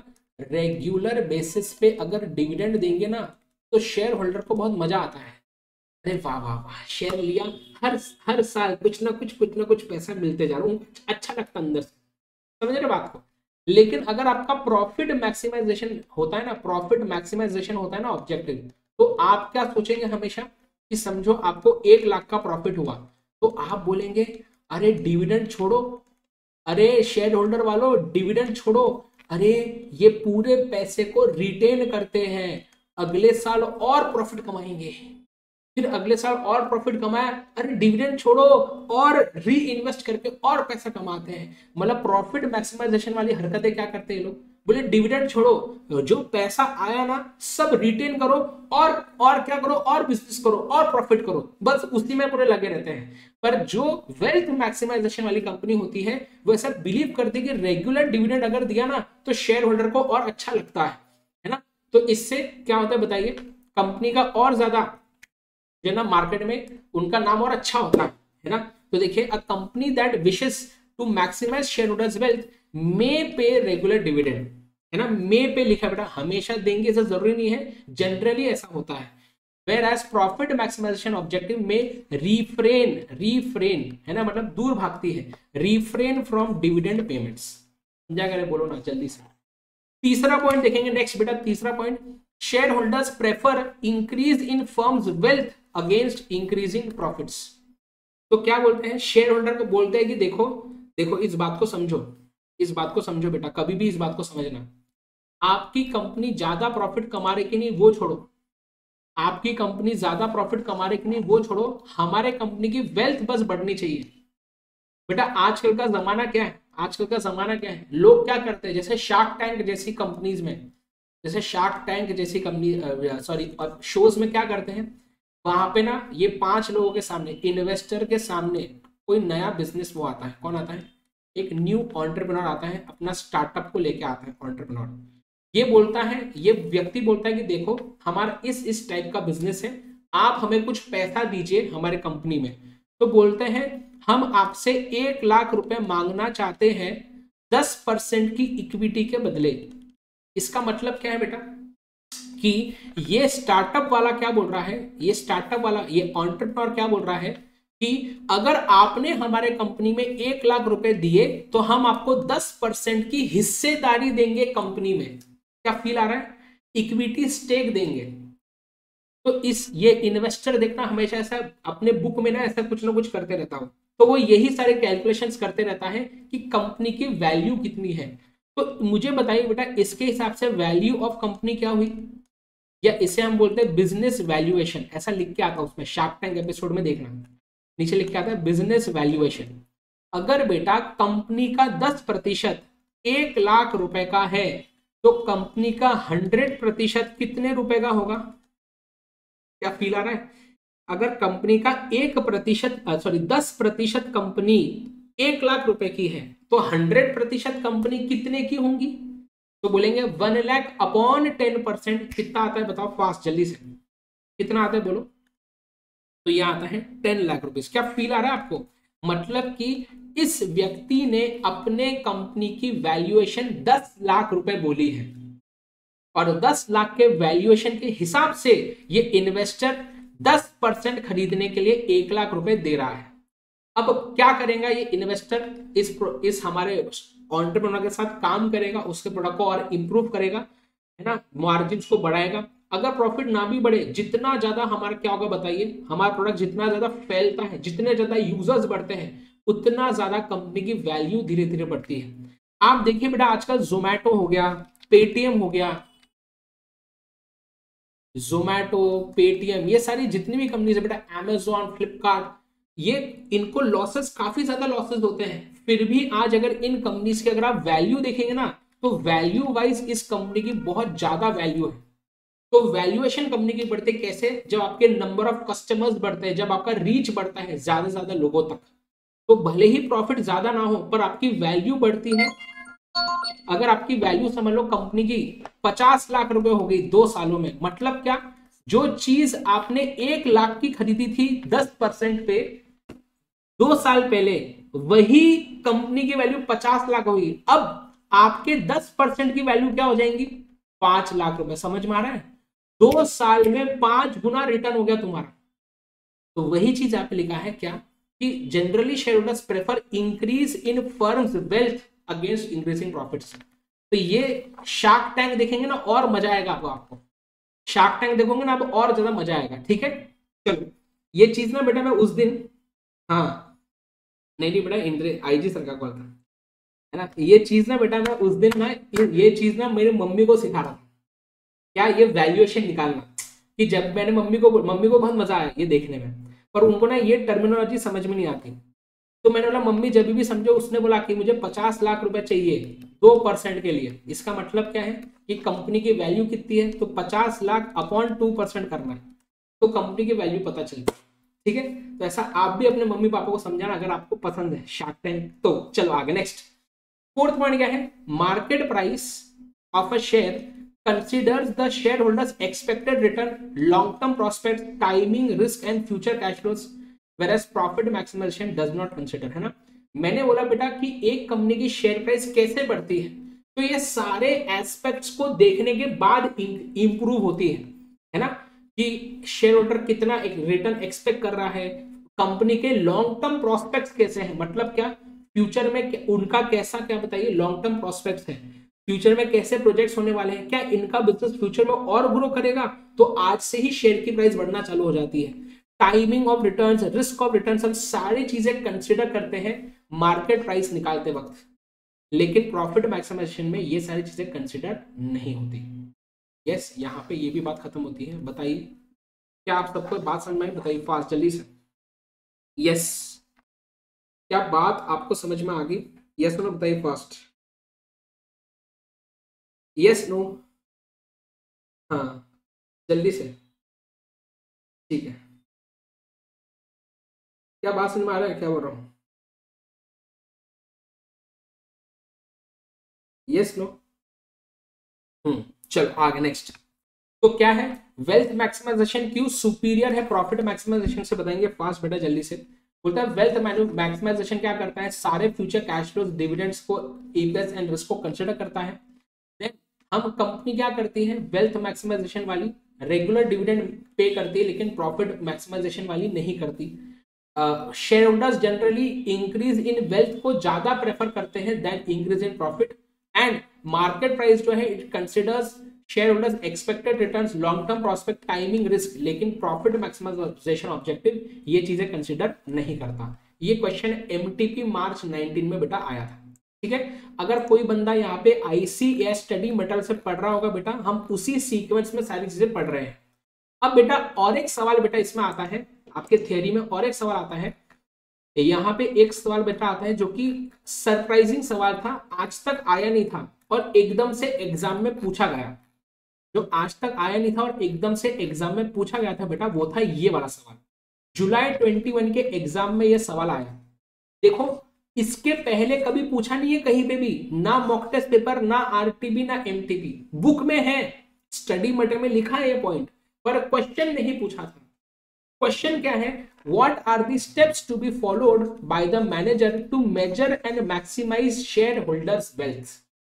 रेगुलर बेसिस पे अगर डिविडेंड देंगे ना, तो शेयर होल्डर को बहुत मजा आता है। अरे वाह वाह वाह, शेयर लिया, हर हर साल कुछ ना कुछ कुछ ना कुछ पैसा मिलते जा रहा हूँ, अच्छा लगता अंदर से, समझ रहे बात को। लेकिन अगर आपका प्रॉफिट मैक्सिमाइजेशन होता है ना, प्रॉफिट मैक्सिमाइजेशन होता है ना ऑब्जेक्टिव, तो आप क्या सोचेंगे हमेशा कि समझो आपको एक लाख का प्रॉफिट हुआ, तो आप बोलेंगे अरे डिविडेंड छोड़ो, अरे शेयर होल्डर वालों डिविडेंड छोड़ो, अरे ये पूरे पैसे को रिटेन करते हैं, अगले साल और प्रॉफिट कमाएंगे। फिर अगले साल और प्रॉफिट कमाया, अरे डिविडेंड छोड़ो और री इन्वेस्ट करके और पैसा कमाते हैं। मतलब प्रॉफिट मैक्सिमाइजेशन वाली हरकतें क्या करते हैं लोग, बोले डिविडेंड छोड़ो, जो पैसा आया ना सब रिटेन करो और और क्या करो, और बिजनेस करो और प्रॉफिट करो, बस उसी में पूरे लगे रहते हैं। पर जो वेल्थ मैक्सिमाइजेशन वाली कंपनी होती है वो ऐसा बिलीव करती है कि रेगुलर डिविडेंड अगर दिया ना तो शेयर होल्डर को और अच्छा लगता है है ना। तो इससे क्या होता है बताइए, कंपनी का और ज्यादा जो ना मार्केट में उनका नाम और अच्छा होता है है ना। तो देखिए, a company that wishes to maximize share holders wealth may pay regular dividend, है ना, मे पे लिखा बेटा, हमेशा देंगे ऐसा जरूरी नहीं है, जनरली ऐसा होता है। Whereas profit maximization objective में refrain refrain है ना, मतलब दूर भागती है, refrain from dividend payments। समझा क्या, बोलो ना जल्दी से। तीसरा पॉइंट देखेंगे नेक्स्ट बेटा, तीसरा point, shareholders prefer increase in firm's wealth against increasing profits. तो क्या बोलते हैं, शेयर होल्डर को बोलते हैं कि देखो देखो इस बात को समझो, इस बात को समझो बेटा, कभी भी इस बात को समझना, आपकी कंपनी ज्यादा प्रॉफिट कमा रही कि नहीं वो छोड़ो, आपकी कंपनी ज्यादा प्रॉफिट कमा रही कि नहीं वो छोड़ो, हमारे कंपनी की वेल्थ बस बढ़नी चाहिए। बेटा आजकल का जमाना क्या है, आजकल का जमाना क्या है, लोग क्या करते हैं, जैसे शार्क टैंक जैसी कंपनीज में, जैसे शार्क टैंक जैसी कंपनी, सॉरी शोज में क्या करते हैं, वहां पे ना ये पांच लोगों के सामने, इन्वेस्टर के सामने कोई नया बिजनेस वो आता है, कौन आता है, एक न्यू एंटरप्रेन्योर आता है, अपना स्टार्टअप को लेके आता है एंटरप्रेन्योर। ये बोलता है, ये व्यक्ति बोलता है कि देखो हमारा इस इस टाइप का बिजनेस है, आप हमें कुछ पैसा दीजिए हमारे कंपनी में। तो बोलते हैं हम आपसे एक लाख रुपए मांगना चाहते हैं दस परसेंट की इक्विटी के बदले। इसका मतलब क्या है बेटा, कि ये स्टार्टअप वाला क्या बोल रहा है, ये स्टार्टअप वाला, ये एंटरप्रेन्योर क्या बोल रहा है कि अगर आपने हमारे कंपनी में एक लाख रुपए दिए तो हम आपको दस परसेंट की हिस्सेदारी देंगे कंपनी में। क्या फील आ रहा है, इक्विटी स्टेक देंगे। तो इस ये इन्वेस्टर देखना हमेशा ऐसा अपने बुक में ना ऐसा कुछ ना कुछ करते रहता हूं, तो वो यही सारे कैलकुलेशंस करते रहता है कि कंपनी की वैल्यू कितनी है। तो मुझे बताइए बेटा इसके हिसाब से वैल्यू ऑफ कंपनी क्या हुई, या इसे हम बोलते हैं बिजनेस वैल्यूएशन, ऐसा लिख के आता है उसमें, शार्क टैंक एपिसोड में देखना, नीचे लिख के आता है बिजनेस वैल्यूएशन। अगर बेटा कंपनी का दस प्रतिशत एक लाख रुपए का है तो कंपनी का हंड्रेड प्रतिशत कितने रुपए का होगा, क्या फील आ रहा है, अगर कंपनी का एक प्रतिशत सॉरी दस प्रतिशत कंपनी एक लाख रुपए की है तो हंड्रेड प्रतिशत कंपनी कितने की होंगी, तो बोलेंगे one lakh upon ten percent कितना आता है बताओ फास्ट जल्दी से, कितना आता है बोलो, तो यह आता है टेन लाख रुपीस। क्या फील आ रहा है आपको, मतलब कि इस व्यक्ति ने अपने कंपनी की वैल्यूएशन दस लाख रुपए बोली है और दस लाख के वैल्यूएशन के हिसाब से ये इन्वेस्टर दस परसेंट खरीदने के लिए एक लाख रुपए दे रहा है। अब क्या करेगा ये इन्वेस्टर, इस इस हमारे एंटरप्रेन्योर के साथ काम करेगा, उसके प्रोडक्ट को और इंप्रूव करेगा, है ना, मार्जिन को बढ़ाएगा। अगर प्रॉफिट ना भी बढ़े, जितना ज्यादा हमारा क्या होगा बताइए, हमारा प्रोडक्ट जितना ज्यादा फैलता है, जितने ज्यादा यूजर्स बढ़ते हैं, उतना ज्यादा कंपनी की वैल्यू धीरे धीरे बढ़ती है। आप देखिए बेटा आजकल जोमैटो हो गया, पेटीएम हो गया, जोमैटो, पेटीएम, ये सारी जितनी भी कंपनीज है बेटा, अमेजोन, फ्लिपकार्ट, ये इनको लॉसेस, काफी ज्यादा लॉसेस होते हैं, फिर भी आज अगर इन कंपनीज की अगर आप वैल्यू देखेंगे ना तो वैल्यू वाइज इस कंपनी की बहुत ज्यादा वैल्यू है। तो वैल्यूएशन कंपनी की बढ़ते कैसे, जब आपके नंबर ऑफ कस्टमर्स बढ़ते हैं, जब आपका रीच बढ़ता है ज्यादा से ज्यादा लोगों तक, तो भले ही प्रॉफिट ज्यादा ना हो पर आपकी वैल्यू बढ़ती है। अगर आपकी वैल्यू समझ लो कंपनी की पचास लाख रुपए हो गई दो सालों में, मतलब क्या, जो चीज आपने एक लाख की खरीदी थी दस परसेंट पे दो साल पहले, वही कंपनी की वैल्यू पचास लाख होगी। अब आपके दस परसेंट की वैल्यू क्या हो जाएंगी, पांच लाख रुपए। समझ में आ रहा है, दो साल में पांच गुना रिटर्न हो गया तुम्हारा। तो वही चीज आप लिखा है क्या, कि generally shareholders prefer increase in firm's wealth against increasing profits. तो ये शार्क टैंक देखेंगे ना और मजा आएगा आपको आपको शार्क टैंक देखोगे ना अब और ज्यादा मजा आएगा, ठीक है। चलो ये चीज ना बेटा मैं उस दिन, हाँ नहीं नहीं बेटा इंद्र आईजी सर का कॉल था, है ना, ये चीज ना बेटा मैं उस दिन ना ये चीज ना मेरी मम्मी को सिखा रहा था, क्या ये वैल्यूएशन निकालना, कि जब मैंने मम्मी को मम्मी को बहुत मजा आया ये देखने में, पर उनको ना ये टर्मिनोलॉजी समझ में नहीं आती। तो मैंने बोला मम्मी जब भी समझो, उसने बोला कि मुझे पचास लाख रुपए चाहिए दो परसेंट के लिए। इसका मतलब क्या है कि कंपनी की वैल्यू कितनी है, तो पचास लाख अपॉन टू परसेंट करना है, तो कंपनी की वैल्यू पता चलती है, ठीक है। तो ऐसा आप भी अपने मम्मी पापा को समझाना अगर आपको पसंद है शार्क टैंक। तो चलो आगे नेक्स्ट, फोर्थ पॉइंट क्या है, market price of a share considers the shareholders expected return, long term prospects, timing, risk and future cash flows, whereas profit maximization does not consider, है ना। मैंने बोला बेटा कि एक कंपनी की शेयर प्राइस कैसे बढ़ती है, तो ये सारे एस्पेक्ट्स को देखने के बाद इंप्रूव होती है, है ना, कि शेयर होल्डर कितना एक रिटर्न एक्सपेक्ट कर रहा है, कंपनी के लॉन्ग टर्म प्रोस्पेक्ट्स कैसे हैं, मतलब क्या फ्यूचर में उनका कैसा, क्या बताइए लॉन्ग टर्म प्रोस्पेक्ट्स है, फ्यूचर में कैसे प्रोजेक्ट्स होने वाले हैं, क्या इनका बिजनेस फ्यूचर में और ग्रो करेगा, तो आज से ही शेयर की प्राइस बढ़ना चालू हो जाती है। Timing of returns, risk of returns, हम सारी चीजें कंसिडर करते हैं मार्केट प्राइस निकालते वक्त, लेकिन प्रॉफिट मैक्सिमाइजेशन में ये सारी चीजें कंसिडर नहीं होती। यस yes, यहाँ पे ये भी बात खत्म होती है। बताइए क्या आप सबको बात समझ में आई, बताइए फास्ट जल्दी से। यस क्या बात आपको समझ में आ गई? यस नो बताइए फास्ट। Yes no? हाँ, जल्दी से। ठीक है, क्या बात समझ में आ रहा है क्या बोल रहा हूँ? Yes no? हम्म, चलो आगे नेक्स्ट। तो क्या है वेल्थ मैक्सिमाइजेशन क्यों सुपीरियर है प्रॉफिट मैक्सिमाइजेशन से, बताएंगे फास्ट बेटा जल्दी से। बोलता है वेल्थ मैक्सिमाइजेशन क्या करता है, सारे फ्यूचर कैश फ्लोज डिविडेंड्स को ईपीएस एंड रिस्क को कंसीडर करता है। Then, हम कंपनी क्या करती है वेल्थ मैक्सिमाइजेशन वाली, रेगुलर डिविडेंड पे करती है लेकिन प्रॉफिट मैक्सिमाइजेशन वाली नहीं करती। Shareholders generally increase in wealth को ज्यादा प्रेफर करते हैं then increase in profit. And market price जो है it considers shareholders expected returns, long term prospect, timing, risk, लेकिन प्रॉफिट मैक्सिमाइजेशन ऑब्जेक्टिव ये चीजें कंसिडर नहीं करता। ये क्वेश्चन एमटीपी मार्च नाइनटीन में बेटा आया था। ठीक है, अगर कोई बंदा यहाँ पे आईसीएस स्टडी मेटल से पढ़ रहा होगा बेटा, हम उसी सीक्वेंस में सारी चीजें पढ़ रहे हैं। अब बेटा और एक सवाल बेटा इसमें आता है, आपके थियोरी में और एक सवाल आता है। यहाँ पे एक सवाल बेटा आता है जो कि सरप्राइजिंग सवाल था, आज तक आया नहीं था और एकदम से एग्जाम में पूछा गया। जो आज तक आया नहीं था और एकदम से एग्जाम में पूछा गया था बेटा, वो था ये वाला सवाल। जुलाई इक्कीस के एग्जाम में ये सवाल आया। देखो इसके पहले कभी पूछा नहीं है कहीं पे भी, ना मॉक टेस्ट पेपर, ना आरटीबी, ना एमटीपी। बुक में है, स्टडी मटेरियल में लिखा है ये पॉइंट, पर क्वेश्चन नहीं पूछा था। क्वेश्चन क्या है, what are the steps to be followed by the manager to measure and maximize share holders wealth.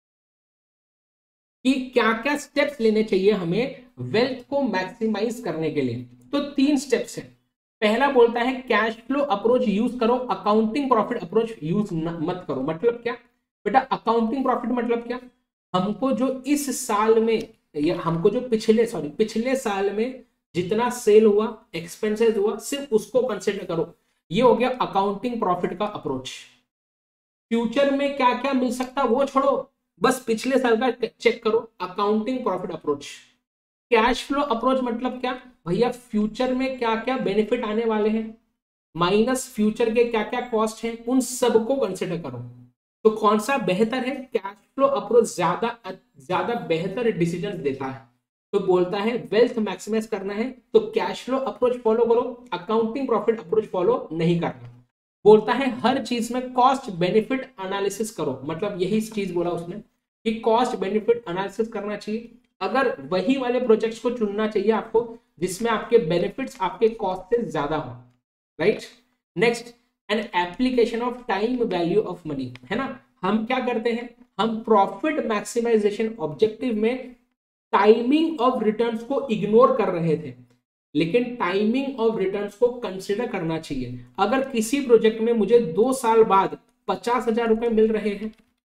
कि क्या क्या स्टेप्स लेने चाहिए हमें वेल्थ को मैक्सिमाइज करने के लिए। तो तीन स्टेप्स है। पहला बोलता है कैश फ्लो अप्रोच यूज करो, अकाउंटिंग प्रॉफिट अप्रोच यूज मत करो। मतलब क्या बेटा, अकाउंटिंग प्रॉफिट मतलब क्या, हमको जो इस साल में या हमको जो पिछले सॉरी पिछले साल में जितना सेल हुआ, एक्सपेंसेस हुआ, सिर्फ उसको कंसिडर करो। ये हो गया अकाउंटिंग प्रॉफिट का अप्रोच। फ्यूचर में क्या क्या मिल सकता वो छोड़ो, बस पिछले साल का चेक करो, accounting profit approach. Cash flow approach मतलब क्या भैया, फ्यूचर में क्या क्या बेनिफिट आने वाले हैं माइनस फ्यूचर के क्या क्या कॉस्ट हैं, उन सबको कंसिडर करो। तो कौन सा बेहतर है, कैश फ्लो अप्रोच ज्यादा ज्यादा बेहतर डिसीजन देता है। तो बोलता है वेल्थ मैक्सिमाइज करना है तो कैश फ्लो अप्रोच फॉलो करो, अकाउंटिंग प्रॉफिट अप्रोच फॉलो नहीं करना। बोलता है हर चीज में कॉस्ट बेनिफिट एनालिसिस करो, मतलब यही चीज बोला उसने कि कॉस्ट बेनिफिट एनालिसिस करना चाहिए। अगर वही वाले प्रोजेक्ट्स को चुनना चाहिए आपको जिसमें आपके बेनिफिट्स आपके कॉस्ट से ज्यादा हो, right. Next, an application of time value of money, है ना। हम क्या करते हैं, हम प्रॉफिट मैक्सिमाइजेशन ऑब्जेक्टिव में टाइमिंग ऑफ रिटर्न्स को इग्नोर कर रहे थे, लेकिन टाइमिंग ऑफ रिटर्न्स को कंसिडर करना चाहिए। अगर किसी प्रोजेक्ट में मुझे दो साल बाद पचास हजार रुपए मिल रहे हैं,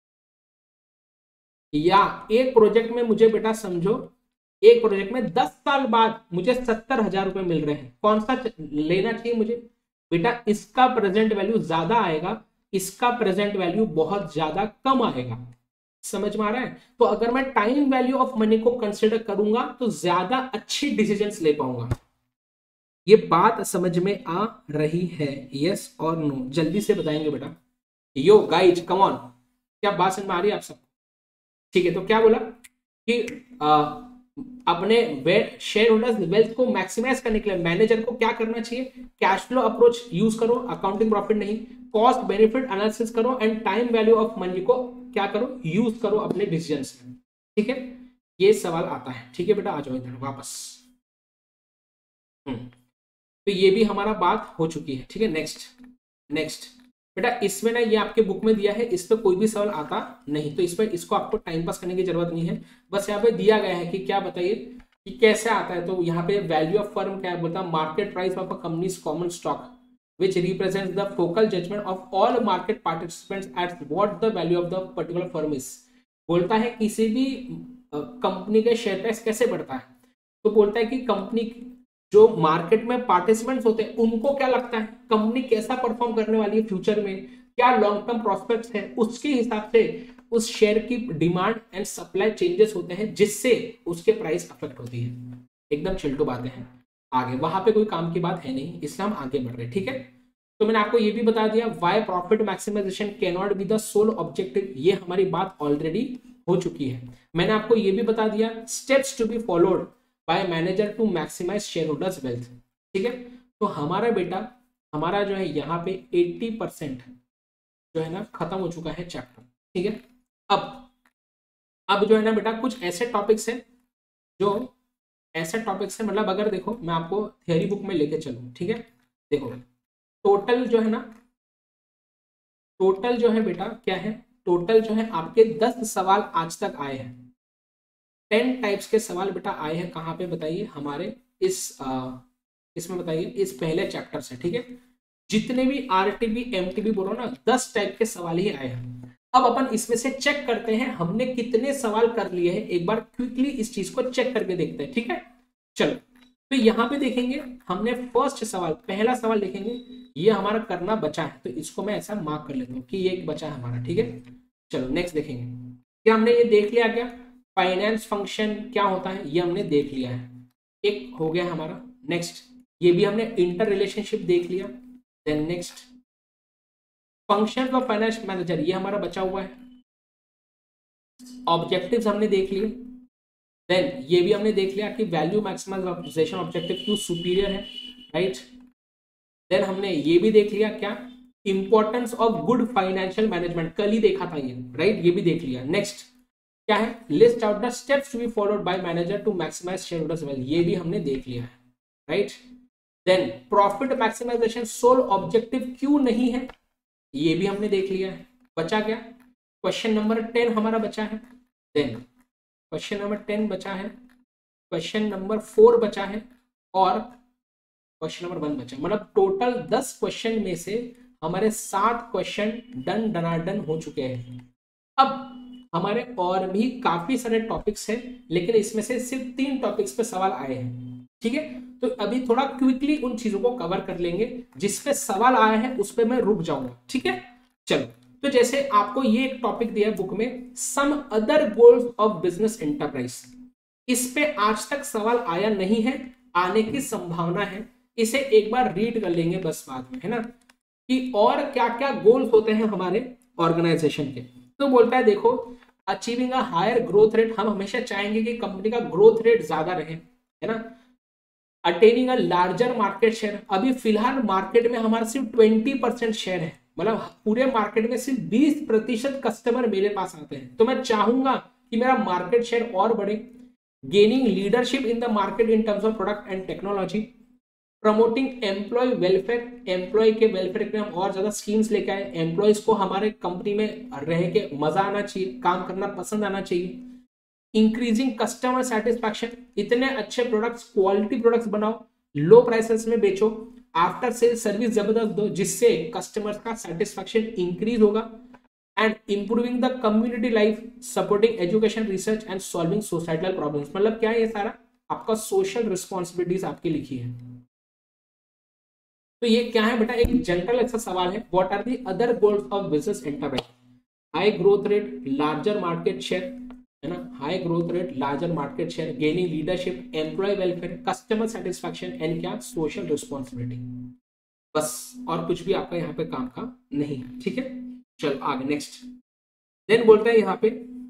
या एक प्रोजेक्ट में मुझे बेटा समझो एक प्रोजेक्ट में दस साल बाद मुझे सत्तर हजार रुपए मिल रहे हैं, कौन सा लेना चाहिए मुझे बेटा, इसका प्रेजेंट वैल्यू ज्यादा आएगा, इसका प्रेजेंट वैल्यू बहुत ज्यादा कम आएगा। समझ में आ रहा है। तो अगर मैं टाइम वैल्यू ऑफ मनी को कंसिडर करूंगा तो ज्यादा अच्छी डिसीजंस ले पाऊंगा। ये बात समझ में आ रही है, यस और नो, जल्दी से बताएंगे बेटा। यो गाइज कम ऑन, क्या बात समझ में आ रही है आप सबको? ठीक है, तो क्या बोला कि आ, अपने शेयर होल्डर्स वेल्थ को मैक्सिमाइज करने के लिए मैनेजर को क्या करना चाहिए, कैश फ्लो अप्रोच यूज करो, अकाउंटिंग प्रॉफिट नहीं, कॉस्ट बेनिफिट एनालिसिस करो and time value of money को क्या करो, यूज करो अपने डिसीजंस में। ठीक है, ये सवाल आता है। ठीक है बेटा, आ जाओ इधर वापस। हम्म, तो ये भी हमारा बात हो चुकी है। ठीक है, नेक्स्ट नेक्स्ट बेटा, इसमें ना ये आपके बुक में दिया है, इस पर कोई भी सवाल आता नहीं, तो इस पर इसको आपको टाइम पास करने की जरूरत नहीं है। बस यहाँ पे दिया गया है कि क्या बताइए कि कैसे आता है। तो यहाँ पे वैल्यू ऑफ फर्म क्या है, बोलता है market price of a company's common stock which represents the focal judgment of all market participants at what the value of the particular firm is। बोलता है किसी भी कंपनी के शेयर प्राइस कैसे बढ़ता है, तो बोलता है कि कंपनी जो मार्केट में पार्टिसिपेंट्स होते हैं उनको क्या लगता है कंपनी कैसा परफॉर्म करने वाली है फ्यूचर में, क्या लॉन्ग टर्म प्रोस्पेक्ट्स है, उसके हिसाब से उस शेयर की डिमांड एंड सप्लाई चेंजेस होते हैं जिससे उसके प्राइस अफेक्ट होती है। एकदम चिल्टू बातें हैं, आगे वहां पे कोई काम की बात है नहीं, इसलिए हम आगे बढ़ रहे हैं। ठीक है, तो मैंने आपको ये भी बता दिया why profit maximization can not be the sole objective, ये हमारी बात ऑलरेडी हो चुकी है। मैंने आपको ये भी बता दिया steps to be followed by manager to maximize share holders wealth. ठीक है, तो हमारा बेटा हमारा जो है यहाँ पे अस्सी परसेंट जो है ना खत्म हो चुका है चैप्टर। ठीक है, अब अब जो है ना बेटा कुछ ऐसे टॉपिक्स हैं जो ऐसे टॉपिक्स हैं, मतलब अगर देखो मैं आपको थियरी बुक में लेके चलूँ। ठीक है, देखो टोटल जो है ना टोटल जो है बेटा क्या है, टोटल जो है आपके दस सवाल आज तक आए हैं। टेन टाइप्स के सवाल बेटा आए हैं, कहाँ पे बताइए, हमारे इस आ, इसमें बताइए इस पहले चैप्टर से। ठीक है, जितने भी आरटीबी एमटीबी बोलो ना दस टाइप के सवाल ही आए हैं। अब अपन इसमें से चेक करते हैं हमने कितने सवाल कर लिए हैं, एक बार क्विकली इस चीज को चेक करके देखते हैं। ठीक है, चलो तो यहाँ पे देखेंगे हमने फर्स्ट सवाल पहला सवाल देखेंगे, ये हमारा करना बचा है तो इसको मैं ऐसा मार्क कर लेता हूँ कि ये एक बचा है हमारा। ठीक है, चलो नेक्स्ट देखेंगे, क्या हमने ये देख लिया, क्या फाइनेंस फंक्शन क्या होता है ये हमने देख लिया है, एक हो गया हमारा। नेक्स्ट ये भी हमने इंटर रिलेशनशिप देख लिया। Then next function of finance manager ये हमारा बचा हुआ है। ऑब्जेक्टिव्स हमने देख लिए। देन ये भी हमने देख लिया कि वैल्यू मैक्सिमाइजेशन ऑब्जेक्टिव क्यों सुपीरियर है, राइट। देन हमने ये भी देख लिया क्या importance of good financial management, कल ही देखा था ये, राइट, ये भी देख लिया। नेक्स्ट क्या है list out the steps to be followed by manager to maximize share holders wealth, ये भी हमने देख लिया है, right. Then profit maximization sole objective क्यों नहीं है, ये भी हमने देख लिया है। बचा क्या क्वेश्चन नंबर टेन हमारा बचा है। देन क्वेश्चन नंबर टेन बचा है, क्वेश्चन नंबर फोर बचा है और क्वेश्चन नंबर वन बचा, मतलब टोटल दस क्वेश्चन में से हमारे सात क्वेश्चन डन डनाडन हो चुके हैं। अब हमारे और भी काफी सारे टॉपिक्स हैं, लेकिन इसमें से सिर्फ तीन टॉपिक्स पे सवाल आए हैं। ठीक है, तो अभी थोड़ा क्विकली उन चीजों को कवर कर लेंगे, जिस पे सवाल आया है उस पे मैं रुक जाऊंगा। ठीक है, चलो तो जैसे आपको ये एक टॉपिक दिया है बुक में, some other goals of business enterprise, इस पे आज तक सवाल आया नहीं है, आने की संभावना है, इसे एक बार रीड कर लेंगे बस बाद में, है ना, कि और क्या क्या गोल्स होते हैं हमारे ऑर्गेनाइजेशन के। तो बोलता है देखो achieving a higher growth rate, हम हमेशा चाहेंगे कि कंपनी का ग्रोथ रेट ज्यादा रहे, है ना। Attaining a larger market share, अभी फिलहाल मार्केट में हमारा सिर्फ ट्वेंटी परसेंट शेयर है, मतलब पूरे मार्केट में सिर्फ बीस प्रतिशत कस्टमर मेरे पास आते हैं, तो मैं चाहूंगा कि मेरा मार्केट शेयर और बढ़े। Gaining leadership in the market in terms of product and technology, promoting employ welfare, employ के वेलफेयर के हम और ज्यादा स्कीम्स लेके आए, एम्प्लॉयज को हमारे कंपनी में रह के मजा आना चाहिए, काम करना पसंद आना चाहिए। इंक्रीजिंग कस्टमर सेटिस्फैक्शन, इतने अच्छे प्रोडक्ट्स क्वालिटी प्रोडक्ट्स बनाओ, लो प्राइसेस में बेचो, आफ्टर सेल सर्विस जबरदस्त दो जिससे कस्टमर्स का सेटिस्फैक्शन इंक्रीज होगा। And improving the community life, supporting education research and solving societal problems, मतलब क्या है ये सारा आपका सोशल रिस्पॉन्सिबिलिटीज आपकी लिखी है। तो ये क्या है बेटा एक जनरल ऐसा सवाल है, what are the other goals of business enterprise, high growth rate, larger market share, है ना, high growth rate, larger market share, gaining leadership, employ welfare, customer satisfaction and क्या सोशल रिस्पॉन्सिबिलिटी, बस और कुछ भी आपका यहाँ पे काम का नहीं है। ठीक है, चलो आगे नेक्स्ट। देन बोलते हैं यहाँ पे,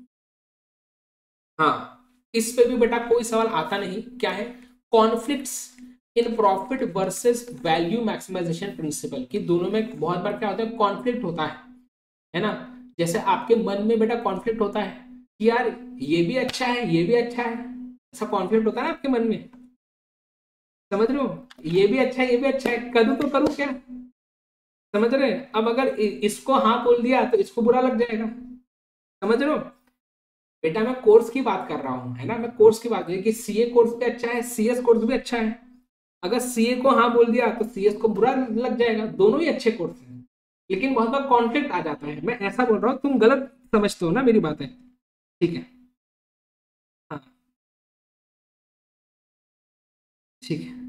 हाँ इस पे भी बेटा कोई सवाल आता नहीं, क्या है conflicts in profit versus value maximization principle, कि दोनों में बहुत बार क्या होता है कॉन्फ्लिक्ट होता है, है ना। जैसे आपके मन में बेटा कॉन्फ्लिक्ट होता है कि यार ये भी अच्छा है ये भी अच्छा है, ऐसा कॉन्फ्लिक्ट होता है ना आपके मन में, समझ रहे हो, ये भी अच्छा है ये भी अच्छा है, करूँ तो करूँ क्या, समझ रहे हैं। अब अगर इसको हाँ बोल दिया तो इसको बुरा लग जाएगा, समझ रहे हो। बेटा मैं कोर्स की बात कर रहा हूँ, है ना, मैं कोर्स की बात कर कि सीए कोर्स भी अच्छा है, सीएस कोर्स भी अच्छा है, अगर सीए को हाँ बोल दिया तो सीएस को बुरा लग जाएगा, दोनों ही अच्छे कोर्स हैं, लेकिन बहुत बार कॉन्फ्लिक्ट आ जाता है। मैं ऐसा बोल रहा हूँ, तुम गलत समझते हो ना मेरी बातें, ठीक है, हाँ ठीक है,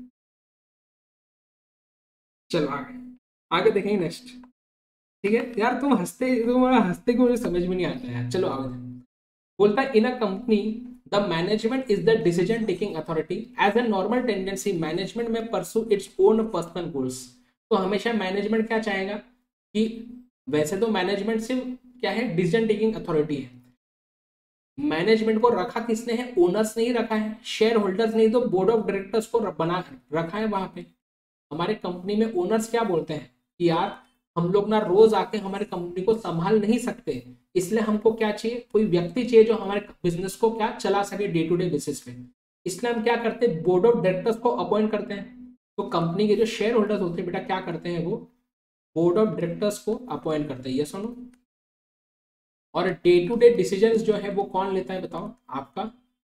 चलो आगे आगे देखेंगे नेक्स्ट। ठीक है यार, तुम हंसते तुम्हारा हंसते को मुझे समझ में नहीं आता है, चलो आगे। बोलता है in a company the management is the decision taking authority, as a normal tendency management may pursue its own personal goals. तो हमेशा मैनेजमेंट क्या चाहेगा कि वैसे तो मैनेजमेंट सिर्फ क्या है, डिसीजन टेकिंग अथॉरिटी है। मैनेजमेंट को रखा किसने है, ओनर्स ने ही रखा है, शेयर होल्डर्स नहीं तो बोर्ड ऑफ डायरेक्टर्स को बना रखा है वहां पे। हमारे कंपनी में ओनर्स क्या बोलते हैं कि यार हम लोग ना रोज आके हमारे कंपनी को संभाल नहीं सकते, इसलिए हमको क्या चाहिए, कोई व्यक्ति चाहिए जो हमारे बिजनेस को क्या चला सके डे टू डे बेसिस पे। इसलिए हम क्या करते हैं, बोर्ड ऑफ डायरेक्टर्स को अपॉइंट करते हैं। तो कंपनी के जो शेयर होल्डर्स होते हैं बेटा क्या करते हैं, वो बोर्ड ऑफ डायरेक्टर्स को अपॉइंट करते हैं, ये सुनो। और डे टू डे डिसीजंस जो है वो कौन लेता है बताओ, आपका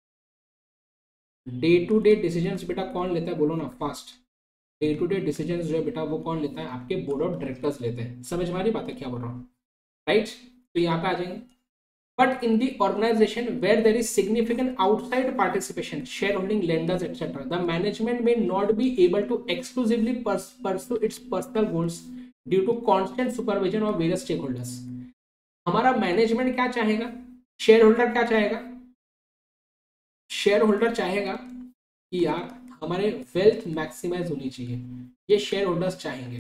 डे टू डे डिसीजंस बेटा कौन लेता है, बोलो ना fast. Day to day decisions जो है बेटा वो कौन लेता है, आपके बोर्ड ऑफ डायरेक्टर्स लेते हैं। समझ में आ रही बात है क्या बोल रहा हूँ, राइट। तो यहाँ पे आ जाएंगे। But in the organization where there is significant outside participation, shareholding, lenders etcetera, the management may not be able to exclusively pursue its personal goals due to constant supervision of various stakeholders. हमारा management क्या चाहेगा, share holder क्या चाहेगा, share holder चाहेगा कि यार हमारे wealth maximise होनी चाहिए, ये शेयर होल्डर्स चाहेंगे।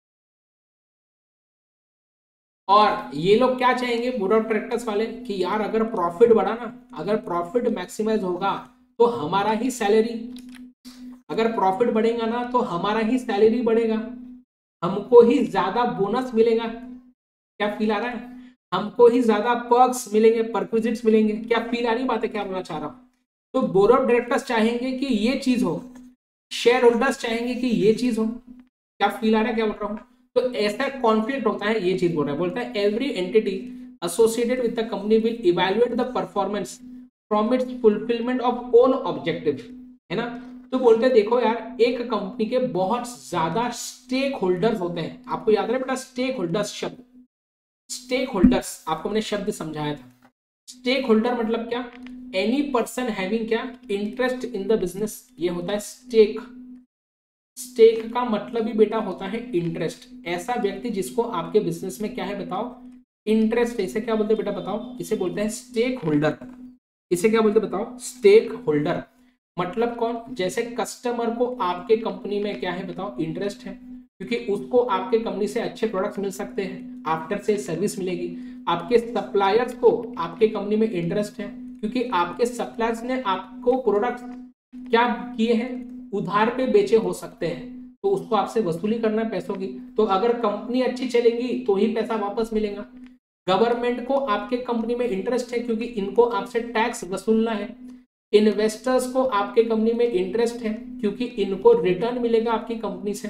और ये लोग क्या चाहेंगे, बोर्ड ऑफ डायरेक्टर्स वाले, कि यार अगर प्रॉफिट बढ़ा ना, अगर प्रॉफिट मैक्सिमाइज होगा तो हमारा ही सैलरी, अगर प्रॉफिट बढ़ेगा ना तो हमारा ही सैलरी बढ़ेगा, हमको ही ज्यादा बोनस मिलेगा। क्या फील आ रहा है, हमको ही ज्यादा पर्क्स मिलेंगे, परक्विजिट्स मिलेंगे। क्या फील आ रही बात है, क्या बोलना चाह रहा हूं। तो बोर्ड ऑफ डायरेक्टर्स चाहेंगे कि ये चीज हो, शेयर होल्डर्स चाहेंगे कि ये चीज हो। क्या फील आ रहा है, क्या बोल रहा हूं। तो ऐसा कॉन्फ्लिक्ट होता है, ये चीज बोल रहा है, बोलता है every entity associated with the company will evaluate the performance from its fulfilment of own objective, है ना। तो बोलते हैं देखो यार, एक कंपनी के बहुत ज्यादा स्टेक होल्डर्स होते हैं। आपको याद है बेटा स्टेक होल्डर्स शब्द, स्टेक होल्डर्स आपको मैंने शब्द समझाया था। स्टेक होल्डर मतलब क्या, एनी पर्सन हैविंग क्या, इंटरेस्ट इन द बिजनेस, ये होता है स्टेक। स्टेक का मतलब ही बेटा होता है इंटरेस्ट, ऐसा व्यक्ति जिसको आपके बिजनेस में क्या है बताओ, इंटरेस्ट। इसे क्या बोलते हैं बेटा बताओ, इसे बोलते हैं स्टेक होल्डर। इसे क्या बोलते हैं बताओ, स्टेक होल्डर। मतलब कौन, जैसे कस्टमर को आपके कंपनी में क्या है बताओ, इंटरेस्ट है, क्योंकि उसको आपके कंपनी से अच्छे प्रोडक्ट्स मिल सकते हैं, आफ्टर से सर्विस मिलेगी। आपके सप्लायर्स को आपके कंपनी में इंटरेस्ट है, क्योंकि आपके सप्लायर्स ने आपको प्रोडक्ट्स क्या किए हैं, उधार पे बेचे हो सकते हैं, तो उसको आपसे वसूली करना है पैसों की। तो अगर कंपनी अच्छी चलेगी तो ही पैसा वापस मिलेगा। गवर्नमेंट को आपके कंपनी में इंटरेस्ट है, क्योंकि इनको आपसे टैक्स वसूलना है। इन्वेस्टर्स को आपके कंपनी में इंटरेस्ट है, क्योंकि इनको रिटर्न मिलेगा आपकी कंपनी से।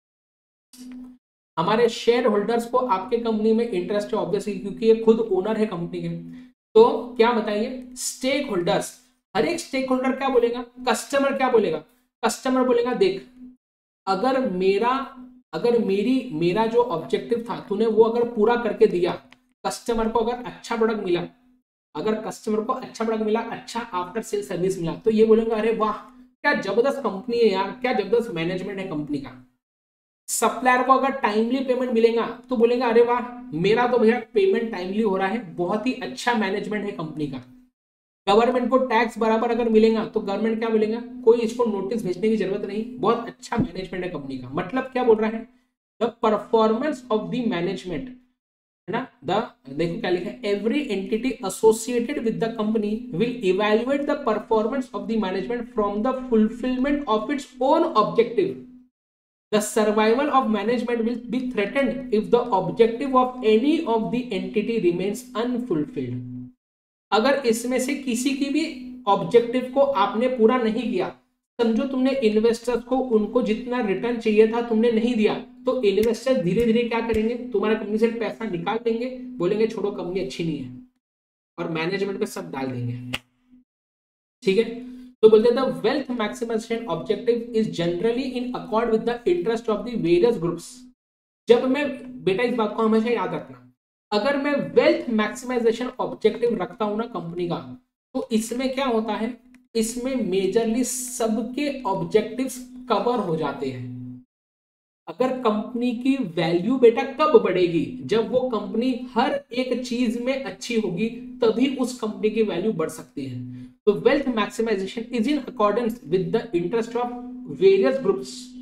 हमारे शेयर होल्डर्स को आपके कंपनी में इंटरेस्ट है ऑब्वियसली, क्योंकि ये खुद ओनर है कंपनी के। तो क्या बताइए, स्टेक होल्डर्स, हर एक स्टेक होल्डर क्या बोलेगा, कस्टमर क्या बोलेगा, कस्टमर बोलेगा देख अगर मेरा अगर मेरी मेरा जो ऑब्जेक्टिव था तूने वो अगर पूरा करके दिया, कस्टमर को अगर अच्छा प्रोडक्ट मिला, अगर कस्टमर को अच्छा प्रोडक्ट मिला, अच्छा आफ्टर सेल सर्विस मिला, तो ये बोलेंगे अरे वाह क्या जबरदस्त कंपनी है यार, क्या जबरदस्त मैनेजमेंट है कंपनी का। सप्लायर को अगर टाइमली पेमेंट मिलेगा तो बोलेगा अरे वाह मेरा तो भैया पेमेंट टाइमली हो रहा है, बहुत ही अच्छा मैनेजमेंट है कंपनी का। गवर्नमेंट को टैक्स बराबर अगर मिलेगा तो गवर्नमेंट क्या बोलेगा, कोई इसको नोटिस भेजने की जरूरत नहीं, बहुत अच्छा मैनेजमेंट है कंपनी का। मतलब क्या बोल रहा है, the performance of the management, है ना। द देखो क्या लिखा है, every entity associated with the company will evaluate the performance of the management from the fulfilment of its own objective. The survival of management will be threatened if the objective of any of the entity remains unfulfilled. अगर इसमें से किसी की भी objective को आपने पूरा नहीं किया, समझो तुमने इन्वेस्टर्स को उनको जितना रिटर्न चाहिए था तुमने नहीं दिया, तो इन्वेस्टर धीरे धीरे क्या करेंगे, तुम्हारे कंपनी से पैसा निकाल देंगे, बोलेंगे छोड़ो कंपनी अच्छी नहीं है, और मैनेजमेंट पे सब डाल देंगे। ठीक है, तो बोलते हैं the wealth maximisation objective is generally in accord with the interest of the various groups. जब मैं बेटा इस बात को हमेशा याद रखना, अगर मैं वेल्थ मैक्सिमाइजेशन ऑब्जेक्टिव रखता हूं ना कंपनी का, तो इसमें क्या होता है, इसमें मेजरली सबके ऑब्जेक्टिव्स कवर हो जाते हैं। अगर कंपनी की वैल्यू बेटा कब बढ़ेगी, जब वो कंपनी हर एक चीज में अच्छी होगी, तभी उस कंपनी की वैल्यू बढ़ सकती है। तो wealth maximisation is in accordance with the interest of various groups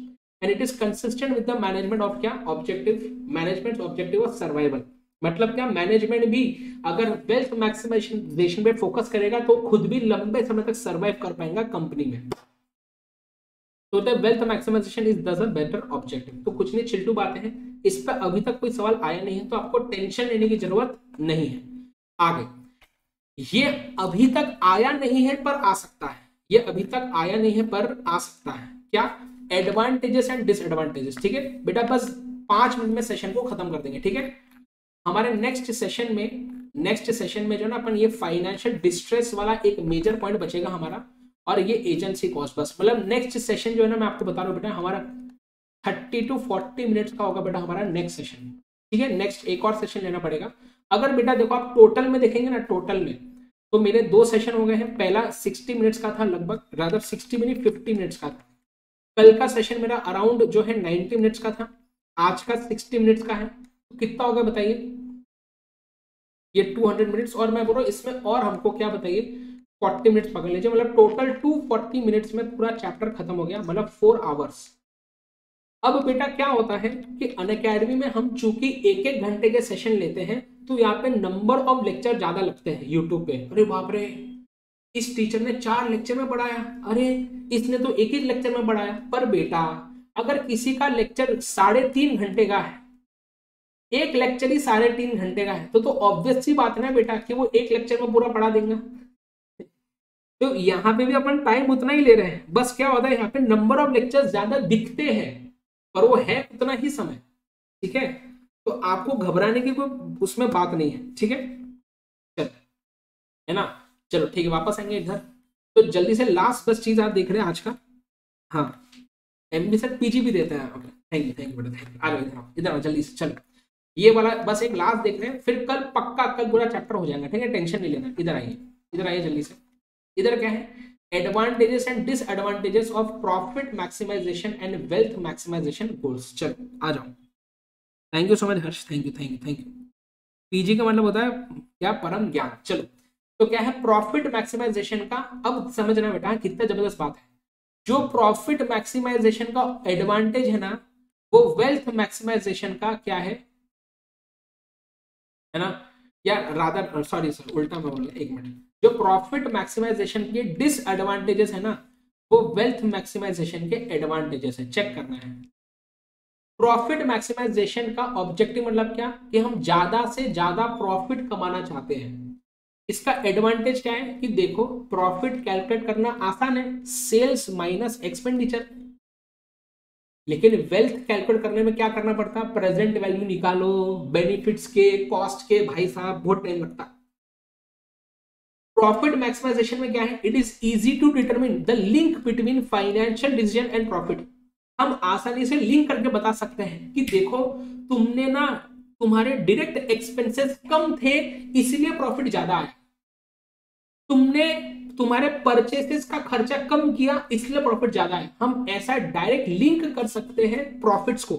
and it is consistent with the management of क्या objective management objective of survival. मतलब क्या मैनेजमेंट भी अगर वेल्थ मैक्सिमाइजेशन पे फोकस करेगा तो खुद भी लंबे समय तक सर्वाइव कर पाएगा कंपनी में। तो द वेल्थ मैक्सिमाइजेशन इज दस अ बेटर ऑब्जेक्टिव। तो कुछ नहीं, चिल्टू बातें हैं, इस पर अभी तक कोई सवाल आया नहीं है तो आपको टेंशन लेने की जरूरत नहीं है। आगे, ये अभी तक आया नहीं है पर आ सकता है, ये अभी तक आया नहीं है पर आ सकता है। क्या? Advantages and disadvantages. ठीक है बेटा, बस पांच मिनट में सेशन को खत्म कर देंगे। ठीक है, हमारे नेक्स्ट सेशन में नेक्स्ट सेशन में जो ना अपन ये फाइनेंशियल डिस्ट्रेस वाला एक मेजर पॉइंट बचेगा हमारा, और ये एजेंसी कॉस्ट। बस मतलब नेक्स्ट सेशन जो है ना मैं आपको बता रहा हूँ बेटा, हमारा थर्टी टू फोर्टी मिनट्स का होगा बेटा हमारा नेक्स्ट सेशन। ठीक है, नेक्स्ट एक और सेशन लेना पड़ेगा। अगर बेटा देखो आप टोटल में देखेंगे ना, टोटल में तो मेरे दो सेशन हो गए हैं। पहला सिक्सटी मिनट्स का था लगभग, rather sixty minute fifty minutes का था। कल का सेशन मेरा अराउंड जो है नाइन्टी मिनट्स का था, आज का सिक्सटी मिनट्स का है। तो कितना होगा बताइए? ये टू हंड्रेड मिनट्स, और मैं बोल रहा हूँ इसमें और हमको क्या बताइए फोर्टी मिनट्स पकड़ लीजिए, मतलब टोटल टू फोर्टी मिनट्स में पूरा चैप्टर खत्म हो गया, मतलब फोर आवर्स। अब बेटा क्या होता है कि अनअकैडमी में हम चूंकि एक एक घंटे के सेशन लेते हैं तो यहाँ पे नंबर ऑफ लेक्चर ज्यादा लगते हैं यूट्यूब पे। अरे बाप रे, इस टीचर ने चार लेक्चर में पढ़ाया, अरे इसने तो एक एक लेक्चर में पढ़ाया। पर बेटा अगर किसी का लेक्चर साढ़े तीन घंटे का है, एक लेक्चर ही साढ़े तीन घंटे का है, तो तो ऑब्वियस सी बात है ना बेटा कि वो एक लेक्चर में पूरा पढ़ा देंगे। तो यहाँ पे भी अपन टाइम उतना ही ले रहे हैं, बस क्या होता है यहाँ पे नंबर ऑफ लेक्चर ज्यादा दिखते हैं पर वो है उतना ही समय। ठीक है, तो आपको घबराने की कोई उसमें बात नहीं है। ठीक है, चल है ना, चलो ठीक है, वापस आएंगे इधर। तो जल्दी से लास्ट बस चीज आप देख रहे हैं आज का। हाँ, एमबी सर पीजी भी देते हैं। थैंक यू थैंक यू बेटा, थैंक यू। आ जाओ इधर, इधर आओ जल्दी से। चलो ये वाला बस एक लास्ट देख रहे हैं, फिर कल पक्का कल पूरा चैप्टर हो जाएगा। ठीक है, टेंशन नहीं लेना। इधर आइए, इधर आइए जल्दी से। इधर क्या है? Advantages and disadvantages of profit maximisation and wealth maximisation goals. चलो आ जाओ। Thank you so much Harsh, thank you thank you thank you. PG का मतलब होता है क्या? परम ज्ञान। चलो तो क्या है प्रॉफिट मैक्सिमाइजेशन का? अब समझना बेटा कितना जबरदस्त बात है। जो प्रॉफिट मैक्सिमाइजेशन का एडवांटेज है ना, वो वेल्थ मैक्सिमाइजेशन का क्या है, है ना? या रादर सॉरी सर उल्टा मैं बोल, एक मिनट। जो प्रॉफिट मैक्सिमाइजेशन के डिसएडवांटेजेस है ना, वो वेल्थ मैक्सिमाइजेशन के एडवांटेजेस है। चेक करना है। प्रॉफिट मैक्सिमाइजेशन का ऑब्जेक्टिव मतलब क्या? कि हम ज्यादा से ज्यादा प्रॉफिट कमाना चाहते हैं। इसका एडवांटेज क्या है कि देखो प्रॉफिट कैलकुलेट करना आसान है, सेल्स माइनस एक्सपेंडिचर। लेकिन वेल्थ कैलकुलेट करने में क्या करना पड़ता है? प्रेजेंट वैल्यू निकालो, बेनिफिट्स के, कॉस्ट के, भाई साहब बहुत टाइम लगता है। प्रॉफिट मैक्सिमाइजेशन में क्या है? It is easy to determine the link between financial decision and profit. हम आसानी से लिंक करके बता सकते हैं कि देखो तुमने ना, तुम्हारे डायरेक्ट एक्सपेंसेस कम थे इसलिए प्रॉफिट ज्यादा आया, तुमने तुम्हारे परचेसेस का खर्चा कम किया इसलिए प्रॉफिट ज्यादा है। हम ऐसा डायरेक्ट लिंक कर सकते हैं प्रॉफिट्स को।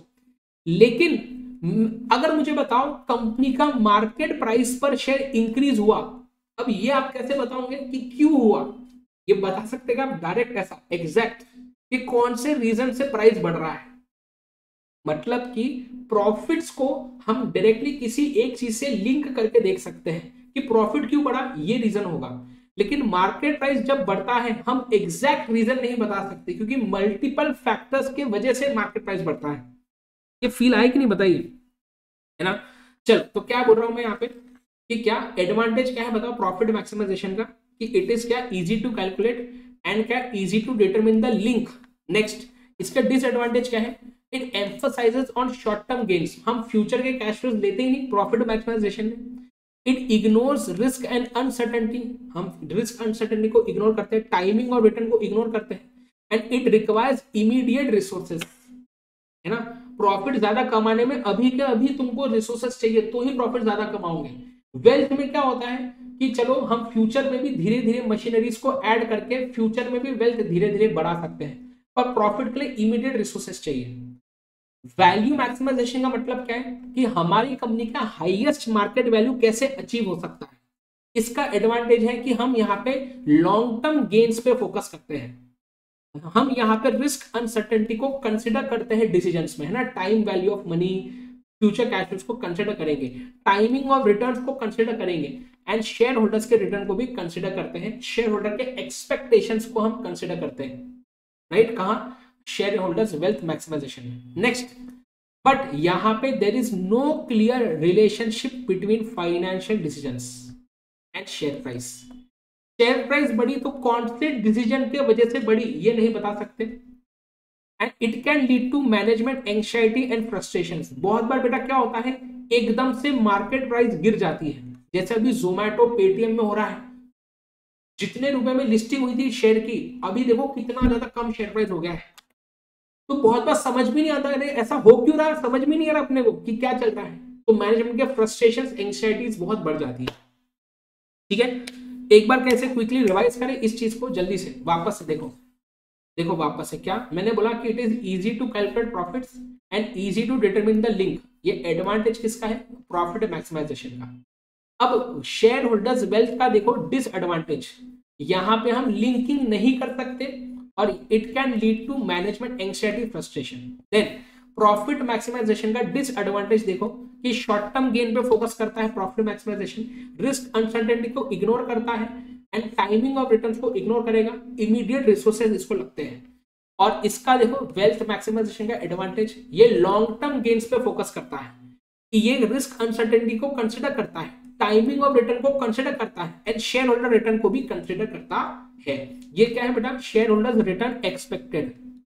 लेकिन अगर मुझे बताओ कंपनी का मार्केट प्राइस पर शेयर इंक्रीज हुआ, अब ये आप कैसे बताओगे कि क्यों हुआ? ये बता सकते हैं आप डायरेक्ट ऐसा एग्जैक्ट कि कौन से रीजन से प्राइस बढ़ रहा है। मतलब कि प्रॉफिट्स को हम डायरेक्टली किसी एक चीज से लिंक करके देख सकते हैं कि प्रॉफिट क्यों बढ़ा, ये रीजन होगा। लेकिन मार्केट प्राइस जब बढ़ता है हम एग्जैक्ट रीजन नहीं बता सकते, क्योंकि मल्टीपल फैक्टर्स के वजह से मार्केट प्राइस बढ़ता है। ये फील आए कि नहीं बताइए, है ना? चलो तो क्या बोल रहा हूं मैं यहाँ पे कि क्या एडवांटेज क्या है बताओ प्रॉफिट मैक्सिमाइजेशन का, कि इट इज क्या इजी टू कैलकुलेट एंड क्या easy to determine the link. Next इसका डिसएडवांटेज क्या है? It emphasises on short term gains. हम फ्यूचर के कैश फ्लोज लेते ही नहीं प्रॉफिट मैक्सिमाइजेशन में। It ignores risk and uncertainty. हम रिस्क अनसर्टेनिटी को इग्नोर करते हैं, टाइमिंग और रिटर्न को इग्नोर करते हैं। And it requires immediate resources, है ना? प्रॉफिट ज्यादा कमाने में अभी के अभी तुमको रिसोर्सेज चाहिए तो ही प्रॉफिट ज्यादा कमाओगे। वेल्थ में क्या होता है कि चलो हम फ्यूचर में भी धीरे धीरे मशीनरीज को ऐड करके फ्यूचर में भी वेल्थ धीरे धीरे बढ़ा सकते हैं, पर प्रॉफिट के लिए इमीडिएट रिसोर्सेज चाहिए। वैल्यू मैक्सिमाइजेशन का मतलब क्या है कि हमारी कंपनी का हाईएस्ट मार्केट वैल्यू कैसे अचीव हो सकता है। इसका एडवांटेज है कि हम यहाँ पे लॉन्ग टर्म गेन्स पे फोकस करते हैं। हम यहाँ पे रिस्क अनसर्टेनिटी को कंसिडर करते हैं डिसीजंस में, है ना, time value of money, future cash flows को कंसिडर करेंगे, टाइमिंग ऑफ रिटर्न्स को कंसिडर करेंगे, एंड शेयर होल्डर्स के रिटर्न को भी कंसिडर करते हैं, शेयर होल्डर के एक्सपेक्टेशंस को हम कंसिडर करते हैं, राइट, कहां, शेयर होल्डर्स वेल्थ मैक्सिमाइजेशन में। नेक्स्ट, बट यहां पे there is no clear relationship between financial decisions and share price. Share price बढ़ी तो कौन से डिसीजन के वजह से बढ़ी ये नहीं बता सकते, and it can lead to management anxiety and frustration. बहुत बार बेटा क्या होता है, एकदम से मार्केट प्राइस गिर जाती है, जैसे अभी जोमैटो पेटीएम में हो रहा है, जितने रुपए में लिस्टिंग हुई थी शेयर की, अभी देखो कितना ज्यादा कम शेयर प्राइस हो गया है। तो बहुत बार समझ भी नहीं आता है ऐसा हो क्यों रहा है, समझ में नहीं आ रहा अपने को कि क्या चल रहा है, तो मैनेजमेंट के फ्रस्ट्रेशन एंग्जाइटीज बहुत बढ़ जाती है। ठीक है, एक बार कैसे क्विकली रिवाइज करें इस चीज को, जल्दी से वापस से देखो देखो वापस से, क्या मैंने बोला कि it is easy to calculate profits and easy to determine the link. ये एडवांटेज किसका है, प्रॉफिट मैक्सिमाइजेशन का। अब शेयर होल्डर्स वेल्थ का देखो डिसएडवांटेज, यहां पे हम लिंकिंग नहीं कर सकते और it can lead to management anxiety frustration. Then profit maximisation का डिसएडवांटेज देखो कि शॉर्ट टर्म गेन पे फोकस करता है प्रॉफिट मैक्सिमाइजेशन, रिस्क अनसर्टेनिटी को इग्नोर करता है एंड टाइमिंग ऑफ रिटर्न्स को इग्नोर करेगा, इमीडिएट रिसोर्सेज इसको लगते हैं। और इसका देखो वेल्थ मैक्सिमाइजेशन का एडवांटेज, ये लॉन्ग टर्म गेन्स पे फोकस करता है, ये रिस्क अनसर्टेनिटी को कंसिडर करता है, टाइमिंग ऑफ रिटर्न को कंसिडर करता है एंड शेयर होल्डर रिटर्न को भी कंसिडर करता है। ये क्या है बेटा, शेयर होल्डर्स रिटर्न एक्सपेक्टेड।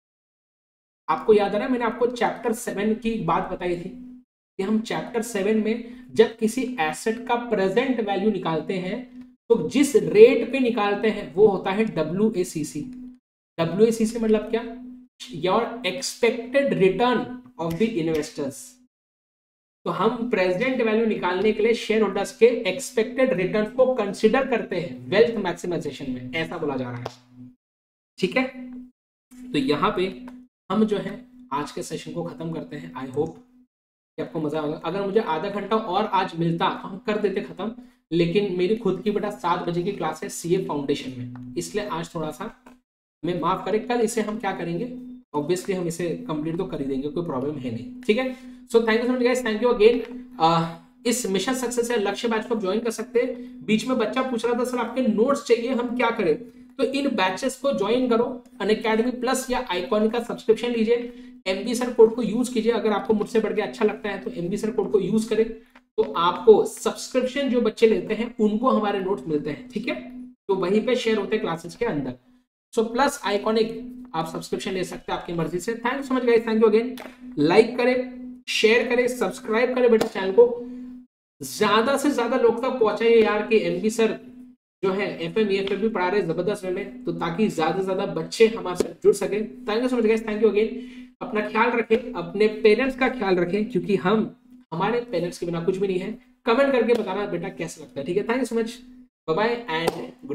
आपको याद आ रहा है मैंने आपको चैप्टर सेवन की बात बताई थी कि हम चैप्टर सेवन में जब किसी एसेट का प्रेजेंट वैल्यू निकालते हैं तो जिस रेट पे निकालते हैं वो होता है W A C C. W A C C मतलब क्या, your expected return of the investors. तो हम प्रेजेंट वैल्यू निकालने के लिए शेयर होल्डर्स के एक्सपेक्टेड रिटर्न को कंसिडर करते हैं वेल्थ मैक्सिमाइजेशन में, ऐसा बोला जा रहा है। ठीक है, तो यहाँ पे हम जो है आज के सेशन को खत्म करते हैं। आई होप कि आपको मजा आएगा। अगर मुझे आधा घंटा और आज मिलता तो हम कर देते खत्म, लेकिन मेरी खुद की बेटा सात बजे की क्लास है सीए फाउंडेशन में, इसलिए आज थोड़ा सा हमें माफ करें। कल इसे हम क्या करेंगे, ऑब्वियसली हम इसे कंप्लीट तो कर ही देंगे, कोई प्रॉब्लम है नहीं। ठीक है, so thank you so much guys, thank you again. इस मिशन सक्सेस या लक्ष्य बैच को आप ज्वाइन कर सकते हैं। बीच में बच्चा पूछ रहा था सर आपके नोट्स चाहिए, हम क्या करें, तो इन बैचेस को ज्वाइन करो। अनअकैडमी प्लस या आइकॉनिक का सब्सक्रिप्शन लीजिए, एमबी सर कोड को यूज कीजिए। अगर आपको मुझसे बढ़ के अच्छा लगता है तो एमबी सर कोड को यूज करें, तो आपको सब्सक्रिप्शन जो बच्चे लेते हैं उनको हमारे नोट्स मिलते हैं। ठीक है, तो वहीं पे शेयर होते हैं क्लासेस के अंदर। सो प्लस आइकॉनिक आप सब्सक्रिप्शन ले सकते हैं आपकी मर्जी से। Thank so much guys, thank you again. Like करें, शेयर करें, सब्सक्राइब करें बेटा, चैनल को ज्यादा से ज्यादा लोग तक पहुंचाइए यार कि एमबी सर जो है एफ एम एफ भी पढ़ा रहे जबरदस्त वे में, तो ताकि ज्यादा से ज्यादा बच्चे हमारे साथ जुड़ सके। Thank you so much guys, thank you again. अपना ख्याल रखें, अपने पेरेंट्स का ख्याल रखें, क्योंकि हम हमारे पेरेंट्स के बिना कुछ भी नहीं है। कमेंट करके बताना बेटा कैसा लगता है। ठीक है, thank you so much, bye bye and